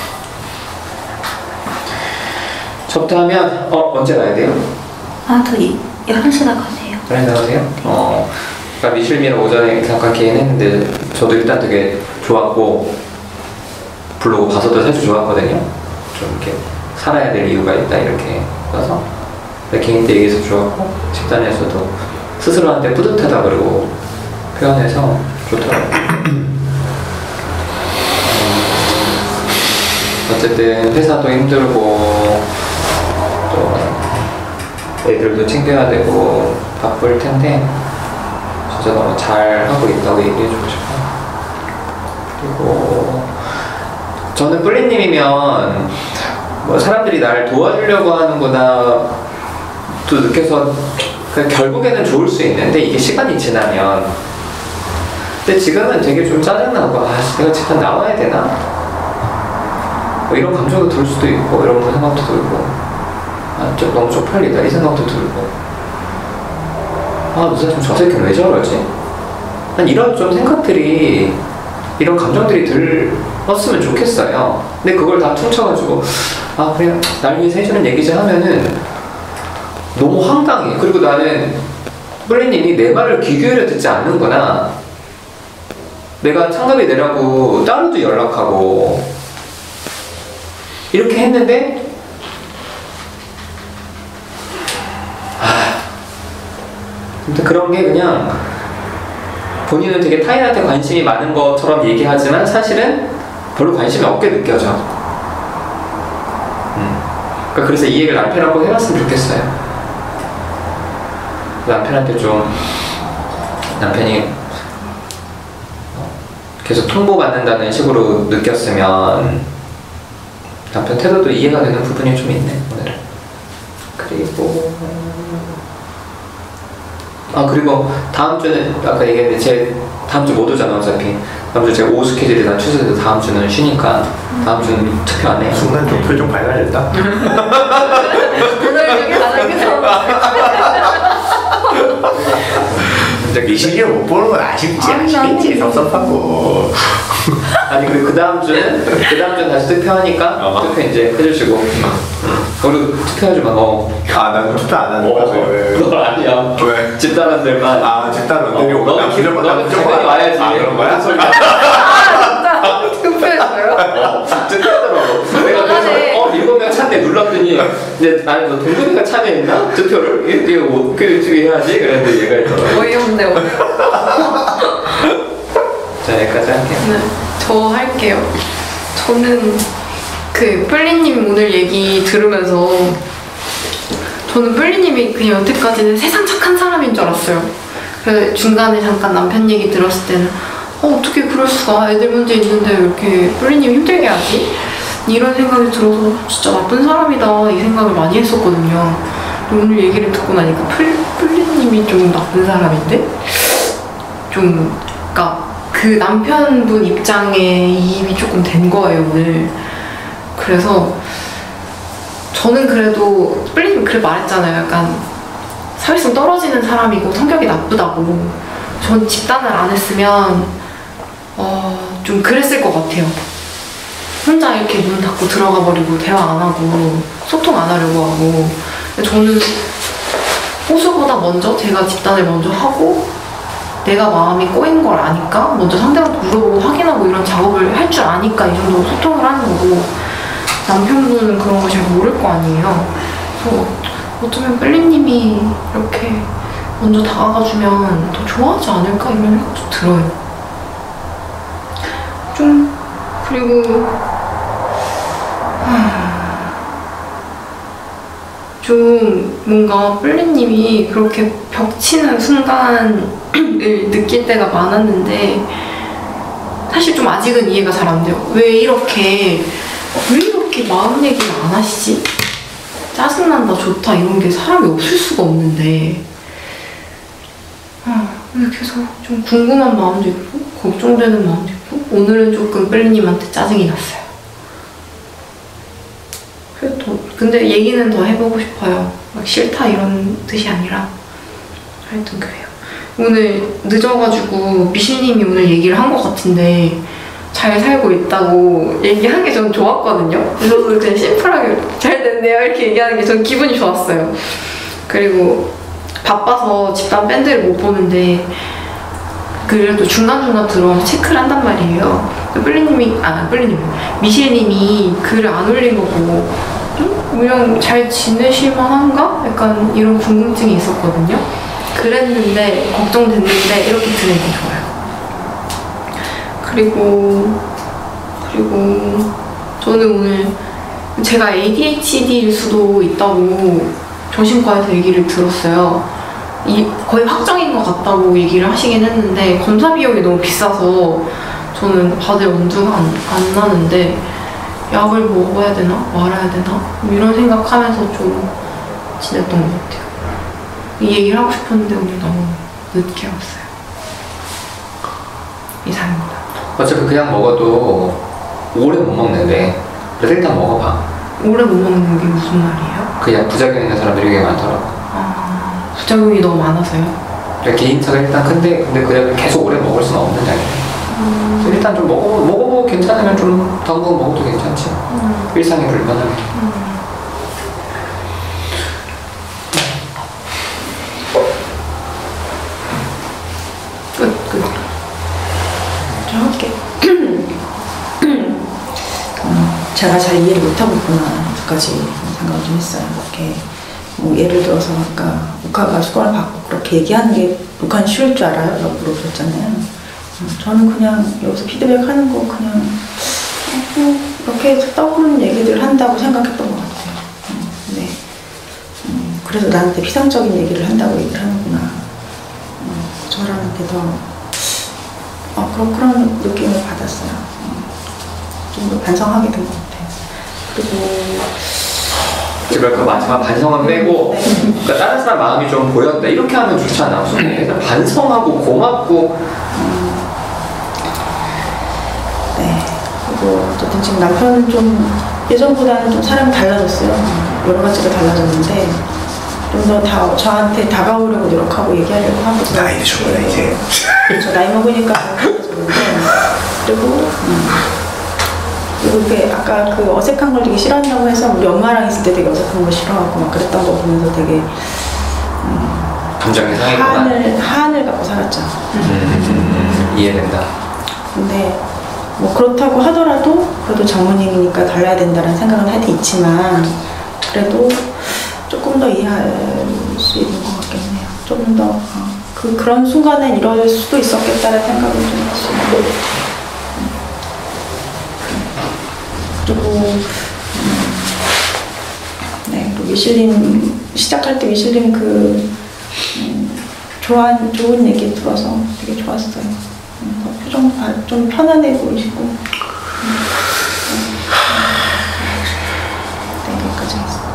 저부터 하면 언제 가야 돼요? 저 11시 나가세요. 그래 나가세요? 그러니까 미실미는 오전에 잠깐 기획했는데 저도 일단 되게 좋았고 블로그 봐서도 사실 좋았거든요. 좀 이렇게 살아야 될 이유가 있다 이렇게 써서 개인 때 얘기해서 좋았고 집단에서도 스스로한테 뿌듯하다 그러고 표현해서 좋더라고요. 어쨌든 회사도 힘들고 또 애들도 챙겨야 되고 바쁠 텐데 진짜 너무 잘 하고 있다고 얘기해주고 싶어요. 그리고 저는 뿔리님이면 뭐 사람들이 나를 도와주려고 하는구나 또 느껴서 결국에는 좋을 수 있는데 이게 시간이 지나면 근데 지금은 되게 좀 짜증나고 내가 집단 나와야 되나? 뭐 이런 감정도 들 수도 있고 이런 생각도 들고 좀 너무 쪽팔리다 이 생각도 들고 무슨 저 새끼는 왜 저러지? 난 이런 좀 생각들이 이런 감정들이 들었으면 좋겠어요. 근데 그걸 다 퉁쳐가지고 그냥 날 위해서 해주는 얘기지 하면은 너무 황당해. 그리고 나는 뿔리님이 내 말을 귀 기울여 듣지 않는구나. 내가 창갑이 내라고 따로도 연락하고 이렇게 했는데 근데 그런 게 그냥 본인은 되게 타인한테 관심이 많은 것처럼 얘기하지만 사실은 별로 관심이 없게 느껴져. 그러니까 그래서 이 얘기를 남편하고 해봤으면 좋겠어요. 남편한테 좀 남편이 계속 통보받는다는 식으로 느꼈으면 남편 태도도 이해가 되는 부분이 좀 있네 오늘은. 그리고 다음 주는 아까 얘기했는데 제 다음 주 못 오잖아 어차피. 다음 주 제가 오후 스케줄이 다 취소돼서 다음 주는 쉬니까 다음 주는 투표 안 해요. 순간 좀 표정 밝아졌다. 오늘 되게 가장 진짜 미신이를 못 보는 건 아쉽지. 아쉽겠지. 섭섭하고. 아니 그 다음 주는 다시 투표하니까 투표 이제 해주시고 우리 투표하지 마. 난 투표 안 하는 거지. 너 아니야. 왜? 집단원들만. 집단원들이 오면 너는 당연히 와야지. 그런 거야? 투표했어요? 투표하더라고. 내가 그래서 7명 차네 눌렀더니 이제 아니 너 동근이가 참여했나? 투표를 이렇게 어떻게 해야지? 그랬는데 얘가 있더라고. 어이없네. 자 여기까지 할게요. 네, 저 할게요. 저는 그 뿔리님 오늘 얘기 들으면서 저는 뿔리님이 그냥 여태까지는 세상 착한 사람인 줄 알았어요. 그래서 중간에 잠깐 남편 얘기 들었을 때는 어떻게 그럴 수가, 애들 문제 있는데 왜 이렇게 뿔리님 힘들게 하지? 이런 생각이 들어서 진짜 나쁜 사람이다 이 생각을 많이 했었거든요. 오늘 얘기를 듣고 나니까 뿔리님이 좀 나쁜 사람인데? 좀 그러니까 그 남편분 입장에 이입이 조금 된 거예요 오늘. 그래서 저는 그래도 뿔리님 그래 말했잖아요. 약간 사회성 떨어지는 사람이고 성격이 나쁘다고. 전 집단을 안 했으면 좀 그랬을 것 같아요. 혼자 이렇게 문 닫고 들어가 버리고 대화 안 하고 소통 안 하려고 하고. 저는 호수보다 먼저 제가 집단을 먼저 하고 내가 마음이 꼬인 걸 아니까 먼저 상대방한테 물어보고 확인하고 이런 작업을 할 줄 아니까 이 정도 소통을 하는 거고, 남편분은 그런 걸 잘 모를 거 아니에요. 그래서 어쩌면 뺄리님이 이렇게 먼저 다가가주면 더 좋아하지 않을까 이런 생각도 들어요. 좀 그리고 좀 뭔가 뿔리님이 그렇게 벽치는 순간을 느낄 때가 많았는데 사실 좀 아직은 이해가 잘 안 돼요. 왜 이렇게 마음 얘기를 안 하시지? 짜증난다, 좋다 이런 게 사람이 없을 수가 없는데 왜 계속 좀 궁금한 마음도 있고 걱정되는 마음도 있고 오늘은 조금 뿔리님한테 짜증이 났어요. 근데 얘기는 더 해보고 싶어요. 막 싫다 이런 뜻이 아니라 하여튼 그래요. 오늘 늦어가지고 미실님이 오늘 얘기를 한 것 같은데 잘 살고 있다고 얘기한 게 저는 좋았거든요. 그래서 그냥 심플하게 잘 됐네요 이렇게 얘기하는 게 저는 기분이 좋았어요. 그리고 바빠서 집단 밴드를 못 보는데 그래도 중간중간 들어와서 체크를 한단 말이에요. 미실님이 글을 안 올린 거 보고 그냥 잘 지내실만 한가? 약간 이런 궁금증이 있었거든요. 그랬는데 걱정됐는데 이렇게 들으니까 좋아요. 그리고 저는 오늘 제가 ADHD일 수도 있다고 정신과에서 얘기를 들었어요. 거의 확정인 것 같다고 얘기를 하시긴 했는데 검사 비용이 너무 비싸서 저는 받을 엄두가 안 나는데 약을 먹어야 되나? 말아야 되나? 이런 생각하면서 좀 지냈던 것 같아요. 이 얘기를 하고 싶었는데 오늘 너무 늦게 왔어요. 이상입니다. 어차피 그냥 먹어도 오래 못 먹는데 그래서 일단 먹어봐. 오래 못 먹는 게 무슨 말이에요? 그냥 부작용 있는 사람들이 되게 많더라고. 부작용이 너무 많아서요? 개인차가 일단 근데 그냥 계속 오래 먹을 수는 없는 약이에요. 일단 좀 먹어보고 괜찮으면 좀 당분 먹어도 괜찮지. 일상이 불편하면. 끝. 저 할게. 제가 잘 이해를 못하고 있구나까지 생각을 좀 했어요. 이렇게 뭐 예를 들어서 아까 북한가 수건을 받고 그렇게 얘기하는 게 북한 쉬울 줄 알아요? 라고 물어보셨잖아요. 저는 그냥 여기서 피드백하는 거 그냥 이렇게 해서 떠오르는 얘기들 한다고 생각했던 것 같아요. 네. 그래서 나한테 피상적인 얘기를 한다고 얘기를 하는구나. 저랑한테 더 그런 느낌을 받았어요. 좀 더 반성하게 된 것 같아요. 제발 그 마지막 반성은 빼고 그러니까 다른 사람 마음이 좀 보였다 이렇게 하면 좋잖아. 일단 반성하고 고맙고. 네. 그리고 어쨌든 지금 남편은 좀 예전보다는 좀 사람이 달라졌어요. 여러 가지가 달라졌는데 좀 더 저한테 다가오려고 노력하고 얘기하려고 하고. 나이 드셨구나 이제. 그렇죠. 나이 먹으니까 그리고 이렇게 아까 그 어색한 걸 되게 싫어한다고 해서 우리 엄마랑 있을 때 되게 어색한 거 싫어하고 막 그랬던 거 보면서 되게 감정이 상했구나. 한을 갖고 살았죠. 이해된다. 근데 뭐 그렇다고 하더라도 그래도 장모님이니까 달라야 된다는 생각은 하여튼 있지만 그래도 조금 더 이해할 수 있는 것 같긴 해요. 조금 더 그런 순간에 이럴 수도 있었겠다는 생각을 좀 했어요. 그리고 네, 또 미슐린 시작할 때 미슐린 좋은 얘기 들어서 되게 좋았어요. 표정 좀 편안해 보이시고 네, 여기까지 했습니다.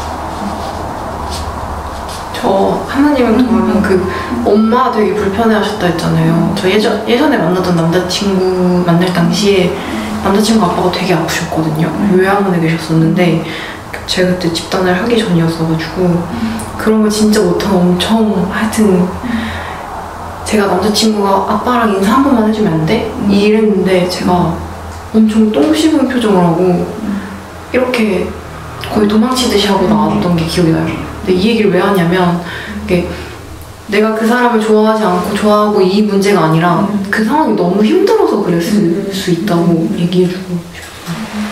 저 하나님을 통하면 그 엄마 되게 불편해하셨다 했잖아요. 저 예전에 만나던 남자친구 만날 당시에 남자친구 아빠가 되게 아프셨거든요. 요양원에 계셨었는데 제가 그때 집단을 하기 전이었어가지고 그런 걸 진짜 못하고 엄청 하여튼 제가 남자친구가 아빠랑 인사 한 번만 해주면 안 돼? 이랬는데 제가 엄청 똥 씹은 표정을 하고 이렇게 거의 도망치듯이 하고 나왔던 게 기억이 나요. 근데 이 얘기를 왜 하냐면 이게 내가 그 사람을 좋아하지 않고 좋아하고 이 문제가 아니라 그 상황이 너무 힘들어서 그랬을 수 있다고 얘기해주고 싶어요.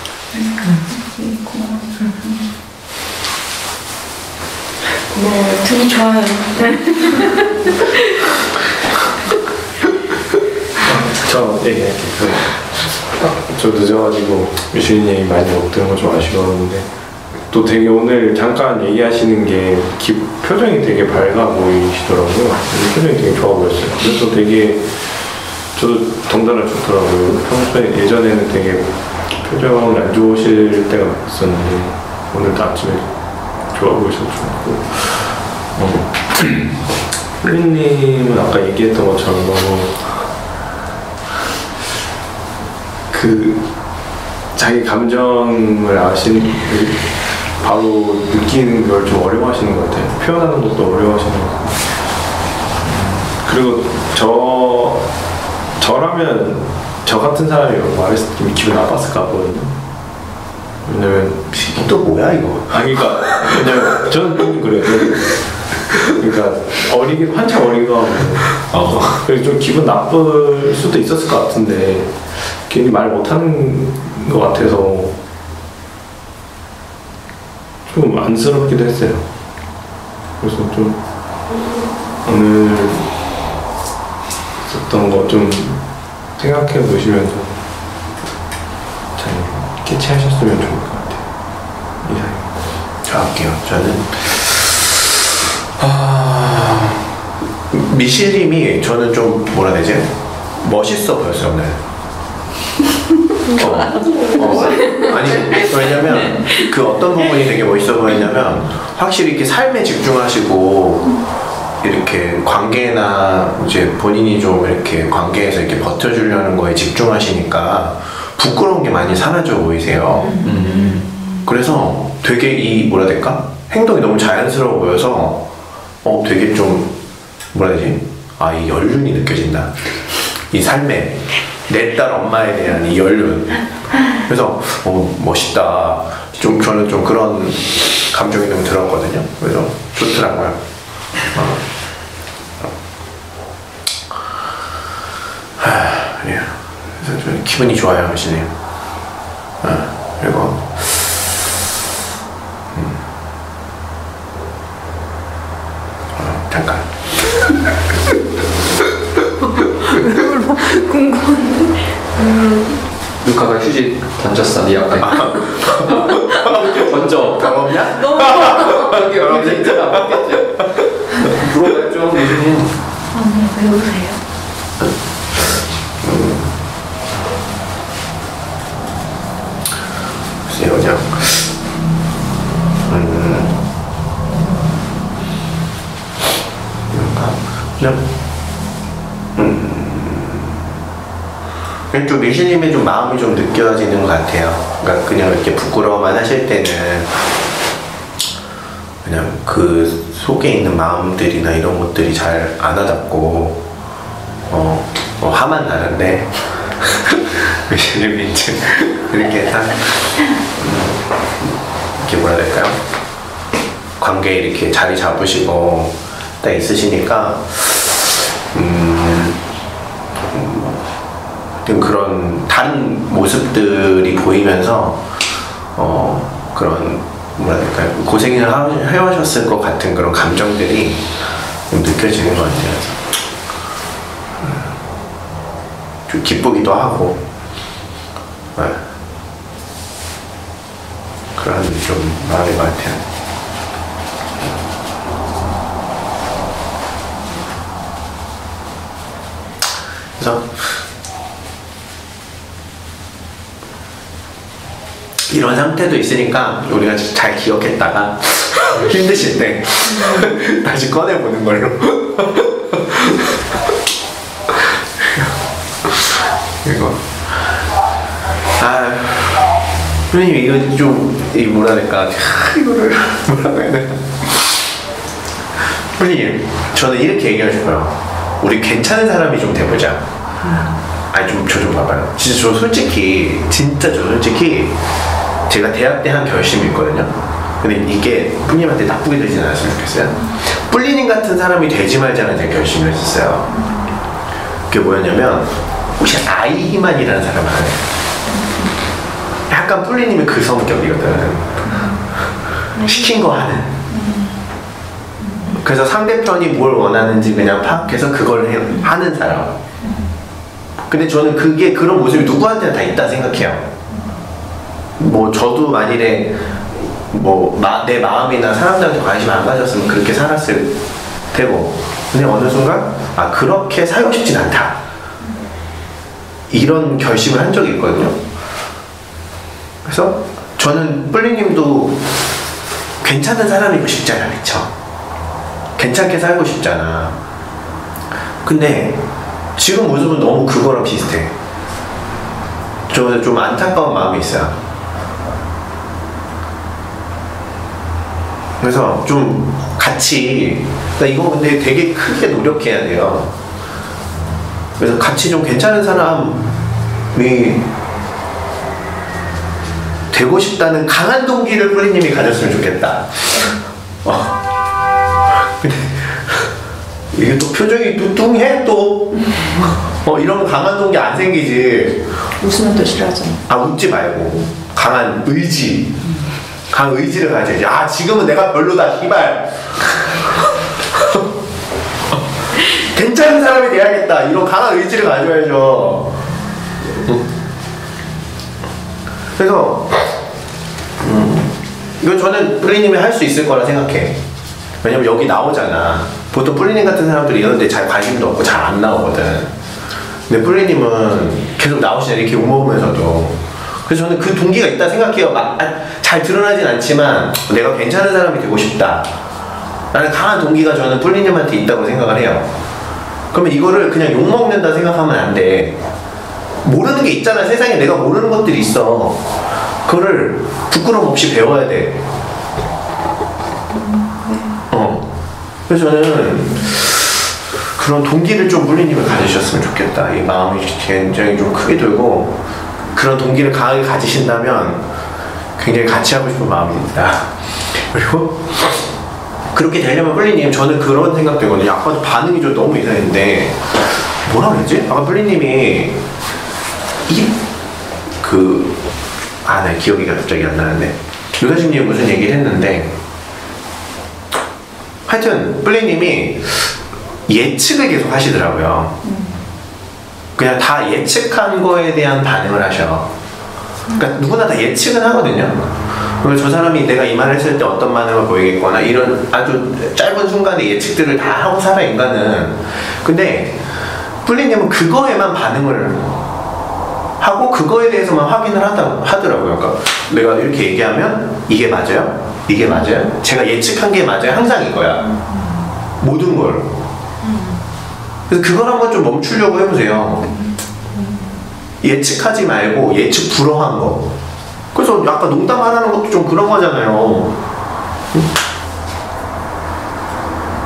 되게 좋아요. 저 얘기할게요. 저 늦어가지고 미슐린 얘기 많이 못 들은 거 좀 아쉬웠는데 또 되게 오늘 잠깐 얘기하시는 게 표정이 되게 밝아 보이시더라고요. 표정이 되게 좋아 보였어요. 그래서 되게 저도 덩달아 좋더라고요. 평소에 예전에는 되게 표정이 안 좋으실 때가 있었는데 오늘도 아침에 좋아 보이셔서 좋고 플린님은 아까 얘기했던 것처럼 너무 자기 감정을 바로 느끼는 걸 좀 어려워하시는 것 같아요. 표현하는 것도 어려워하시는 것 같아요. 그리고 저라면 저 같은 사람이 이런 거 말했을 때 기분 나빴을까 하거든요. 왜냐면 또 뭐야 이거? 그러니까 왜냐면 저는 좀 그래요. 그러니까 한참 어리고 그래서 좀 기분 나쁠 수도 있었을 것 같은데 괜히 말 못하는 것 같아서 좀 안쓰럽기도 했어요. 그래서 좀 오늘 있었던 거 좀 생각해 보시면서 잘 캐치하셨으면 좋을 것 같아요. 이상입니다. 저 할게요. 저는 미실님이 저는 좀 뭐라 해야 되지? 멋있어 보였어요 오늘. 아니 왜냐면 그 어떤 부분이 되게 멋있어 보였냐면 확실히 이렇게 삶에 집중하시고 이렇게 관계나 이제 본인이 좀 이렇게 관계에서 이렇게 버텨주려는 거에 집중하시니까 부끄러운 게 많이 사라져 보이세요. 그래서 되게 이 뭐라 해야 될까? 행동이 너무 자연스러워 보여서 되게 좀 뭐라 해야 되지? 이 연륜이 느껴진다. 이 삶에 내 딸 엄마에 대한 이 연륜. 그래서 멋있다. 저는 좀 그런 감정이 좀 들었거든요. 그래서 좋더라고요. 그래요. 그래서 좀 기분이 좋아요, 하시네요. 그리고 잠깐. 궁금한데? 루카가 휴지 던졌어, 네 앞에. 던져. 없냐? 여기 휴지 있잖아, 맞겠지? 물어봐요, 좀, 미준이. 언니 왜 우세요? 글쎄요, 그냥 그냥 좀 미신님의 좀 마음이 좀 느껴지는 것 같아요. 그러니까 그냥 이렇게 부끄러워만 하실 때는 그냥 그 속에 있는 마음들이나 이런 것들이 잘 안 와닿고 화만 나는데 요즘 이제 이렇게 딱 이렇게 뭐라 해야 될까요? 관계에 이렇게 자리 잡으시고 딱 있으시니까 그런 다른 모습들이 보이면서 그런 뭐라 해야 될까요? 고생을 해오셨을 것 같은 그런 감정들이 좀 느껴지는 것 같아요. 좀 기쁘기도 하고 그런 좀 마음인 것 같아요. 그래서 이런 상태도 있으니까 우리가 잘 기억했다가 힘드실 때 다시 꺼내보는 걸로. 이거 선생님 이거 좀 뭐라 될까 이거를 뭐라고 해야 되나. 선생님 저는 이렇게 얘기하고 싶어요. 우리 괜찮은 사람이 좀 돼보자. 아니 저 좀 봐봐요. 진짜 저 솔직히 제가 대학 때 한 결심이 있거든요. 근데 이게 뿌님한테 나쁘게 되진 않았으면 좋겠어요. 뿔리님 같은 사람이 되지 말자는 제 결심을 했었어요. 그게 뭐였냐면 혹시 아이히만이라는 사람 알아요? 약간 뿔리님이 그 성격이거든. 시킨 거 하는. 그래서 상대편이 뭘 원하는지 그냥 파악해서 그걸 하는 사람. 근데 저는 그런 모습이 누구한테나 다 있다 생각해요. 뭐 저도 만일에 내 마음이나 사람들한테 관심 안 가졌으면 그렇게 살았을 테고, 근데 어느 순간 그렇게 살고 싶진 않다 이런 결심을 한 적이 있거든요. 그래서 저는 뿔리님도 괜찮은 사람이고 싶잖아, 그쵸? 괜찮게 살고 싶잖아. 근데 지금 모습은 너무 그거랑 비슷해. 저 좀 안타까운 마음이 있어요. 그래서 좀 같이, 이거 근데 되게 크게 노력해야 돼요. 그래서 같이 좀 괜찮은 사람이 되고 싶다는 강한 동기를 뿔리님이 가졌으면 좋겠다. 근데 이게 또 표정이 뚱뚱해 또. 이러면 강한 동기 안 생기지. 웃으면 또 싫어하잖아. 웃지 말고 강한 의지. 강한 의지를 가져야지. 지금은 내가 별로다 씨발. 괜찮은 사람이 돼야겠다. 이런 강한 의지를 가져야죠. 그래서 이건 저는 뿔리님이 할 수 있을 거라 생각해. 왜냐면 여기 나오잖아. 보통 뿔리님 같은 사람들이 이런 데 잘 관심도 없고 잘 안 나오거든. 근데 뿔리님은 계속 나오시잖아, 이렇게 욕먹으면서도. 그래서 저는 그 동기가 있다 생각해요. 잘 드러나진 않지만 내가 괜찮은 사람이 되고 싶다 라는 강한 동기가 저는 뿔리님한테 있다고 생각을 해요. 그러면 이거를 그냥 욕먹는다 생각하면 안 돼. 모르는 게 있잖아. 세상에 내가 모르는 것들이 있어. 그거를 부끄럼 없이 배워야 돼. 그래서 저는 그런 동기를 좀 뿔리님을 가지셨으면 좋겠다. 이 마음이 굉장히 좀 크게 들고, 그런 동기를 강하게 가지신다면 굉장히 같이 하고 싶은 마음이 듭니다. 그리고 그렇게 되려면 뿔리님, 저는 그런 생각 되거든요. 아까도 반응이 좀 너무 이상했는데 뭐라 그랬지? 아까 뿔리님이 네, 기억이 갑자기 안 나는데 유사님이 무슨 얘기를 했는데, 하여튼 뿔리님이 예측을 계속 하시더라고요. 그냥 다 예측한 거에 대한 반응을 하셔. 그러니까 누구나 다 예측은 하거든요. 저 사람이 내가 이 말을 했을 때 어떤 반응을 보이겠거나 이런 아주 짧은 순간에 예측들을 다 하고 살아, 인간은. 근데 뿔리님은 그거에만 반응을 하고 그거에 대해서만 확인을 하더라고요. 그러니까 내가 이렇게 얘기하면 이게 맞아요? 이게 맞아요? 제가 예측한 게 맞아요? 항상 이거야. 모든 걸. 그래서 그걸 한번 좀 멈추려고 해보세요. 예측하지 말고 예측 불허한 거. 그래서 아까 농담 안 하는 것도 좀 그런 거잖아요.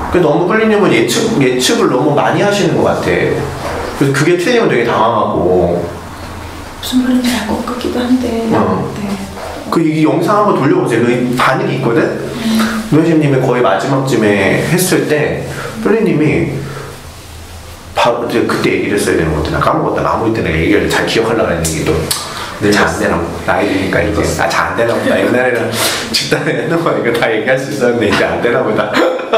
그 너무 플리님은 예측을 너무 많이 하시는 것 같아. 그래서 그게 틀리면 되게 당황하고. 무슨 말인지 알 것 같기도 한데. 네. 이 영상 한번 돌려보세요. 그 반응이 있거든? 노현심님이 거의 마지막쯤에 했을 때, 플리님이 바로 이제 그때 얘기를 했어야 되는 건데, 나 까먹었다. 아무 때나 얘기를 잘 기억하려고 하는 얘기도 잘 안 되나 보다. 나이 드니까 이제, 잘 안 되나 보다. 옛날에는 집단에 했는 거 이거 다 얘기할 수 있었는데, 이제 안 되나 보다.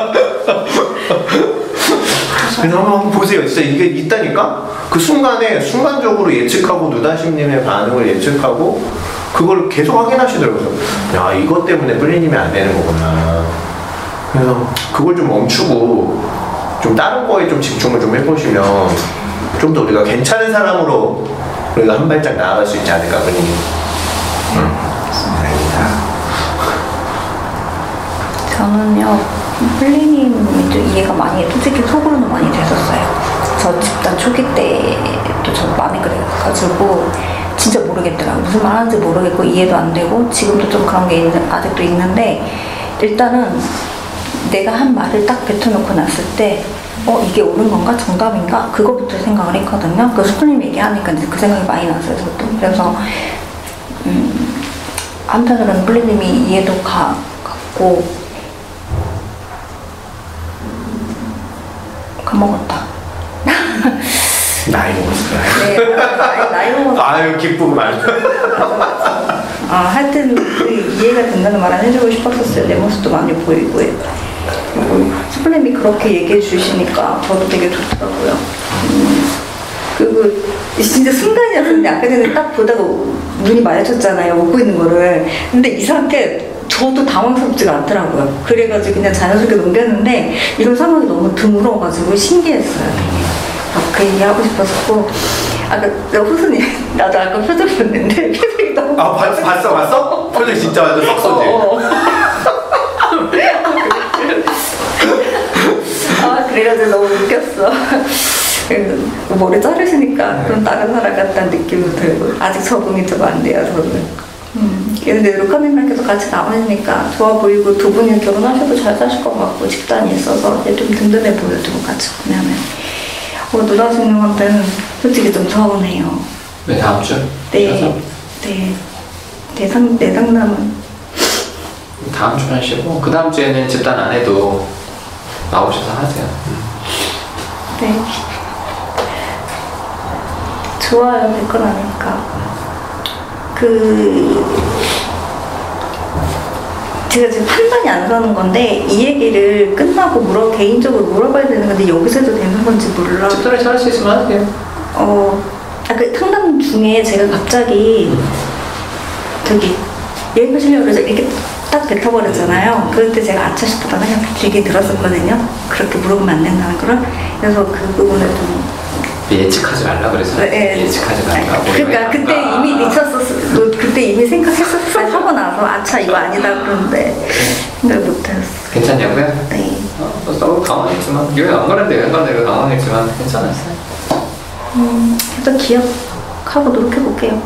그래서 한번 보세요. 진짜 이게 있다니까? 그 순간에 순간적으로 예측하고 누다심님의 반응을 예측하고 그걸 계속 확인하시더라고요. 야, 이것 때문에 플리님이 안 되는 거구나. 그래서 그걸 좀 멈추고 좀 다른 거에 좀 집중을 좀 해보시면 좀 더 우리가 괜찮은 사람으로 우리가 한 발짝 나아갈 수 있지 않을까, 플리님. 저는요, 플리님이 좀 이해가 많이, 솔직히 속으로는 많이 됐었어요. 저 집단 초기 때도 저 많이 그래가지고 진짜 모르겠더라고요. 무슨 말 하는지 모르겠고 이해도 안 되고 지금도 좀 그런 게 아직도 있는데, 일단은 내가 한 말을 딱 뱉어놓고 났을 때 이게 옳은 건가? 정답인가? 그거부터 생각을 했거든요. 그 수프님 얘기하니까 이제 그 생각이 많이 났어요, 저도. 그래서 한편으로는 플리님이 이해도 갔고 까먹었다. 나이 먹었어요. 네, 나이 먹었어. 아유, 기쁘고 말. 하여튼 이해가 된다는 말 안 해주고 싶었었어요. 내 모습도 많이 보이고. 그리고 수플님이 그렇게 얘기해 주시니까 저도 되게 좋더라고요. 그리고 진짜 순간이었는데 아까 전에 딱 보다가 눈이 마주쳤잖아요. 웃고 있는 거를. 근데 이상하게 저도 당황스럽지가 않더라고요. 그래가지고 그냥 자연스럽게 넘겼는데 이런 상황이 너무 드물어가지고 신기했어요. 그 얘기 하고 싶었고, 아까 호수님 나도 아까 표정 봤는데 표정이 너무 봤어? 표정 진짜 완전 썩소지. 그래가지고 너무 웃겼어. 머리 자르시니까 좀 다른 사람 같다는 느낌도 들고 아직 적응이 좀 안 돼요, 저는. 근데 루카님이랑 계속 같이 나와있으니까 좋아 보이고 두 분이 결혼하셔도 잘 사실 것 같고 집단이 있어서 좀 든든해 보여주고 같이 보면은 누나수님한테는 솔직히 좀 서운해요. 왜 다음 주? 네. 내 상담은 다음 주는 하시고 그 다음 주에는 집단 안 해도 나오셔서 하세요. 네. 좋아요, 될 건 아니까. 제가 지금 판단이 안 가는 건데 이 얘기를 끝나고 개인적으로 물어봐야 되는 건데 여기서 해도 되는 건지 몰라. 집단을 잘할 수 있으면 하세요. 그 상담 중에 제가 갑자기 저기 여행 가시려고 그래서 이렇게 딱 뱉어버렸잖아요. 그럴 때 제가 아차 싶었다는 생각이 들긴 들었었거든요. 그렇게 물어보면 안 된다는 거를. 그래서 그 부분을 좀 예측하지 말라 그래서. 네. 예측하지 말라. 그러니까 그때 이미 미쳤었어. 그때 이미 생각했었어. 하고 나서 아차 이거 아니다 그런데 생각을 못했어. 괜찮냐고요? 네. 너무 당황했지만 이거 안 그랬는데 안 그랬는데 당황했지만 괜찮았어요. 일단 기억하고 노력해볼게요.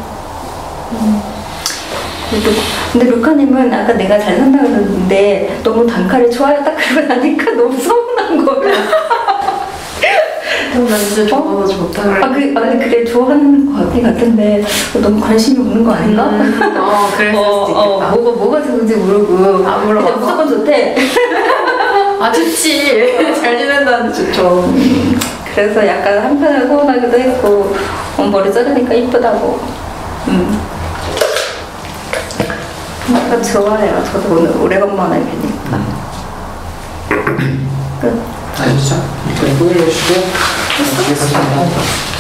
근데 루카님은 아까 내가 잘 산다 그랬는데 너무 단칼에 좋아요 딱 그러고 나니까 너무 서운한 거야. 나 진짜 좋아서 좋다 그래. 아니 그래 좋아하는 거 같은데 너무 관심이 없는 거 아닌가? 그랬을 수도 있겠다. 뭐가 좋은지 모르고. 물어봐. 근데 무조건 좋대. 좋지. 잘 지낸다는데 좋죠. 그래서 약간 한편으로 서운하기도 했고 머리 자르니까 이쁘다고. 약간 좋아해요. 저도 오늘 오래간만에 뵈니까. 끝. 아시죠? 이렇게 보여주시고 알겠습니다.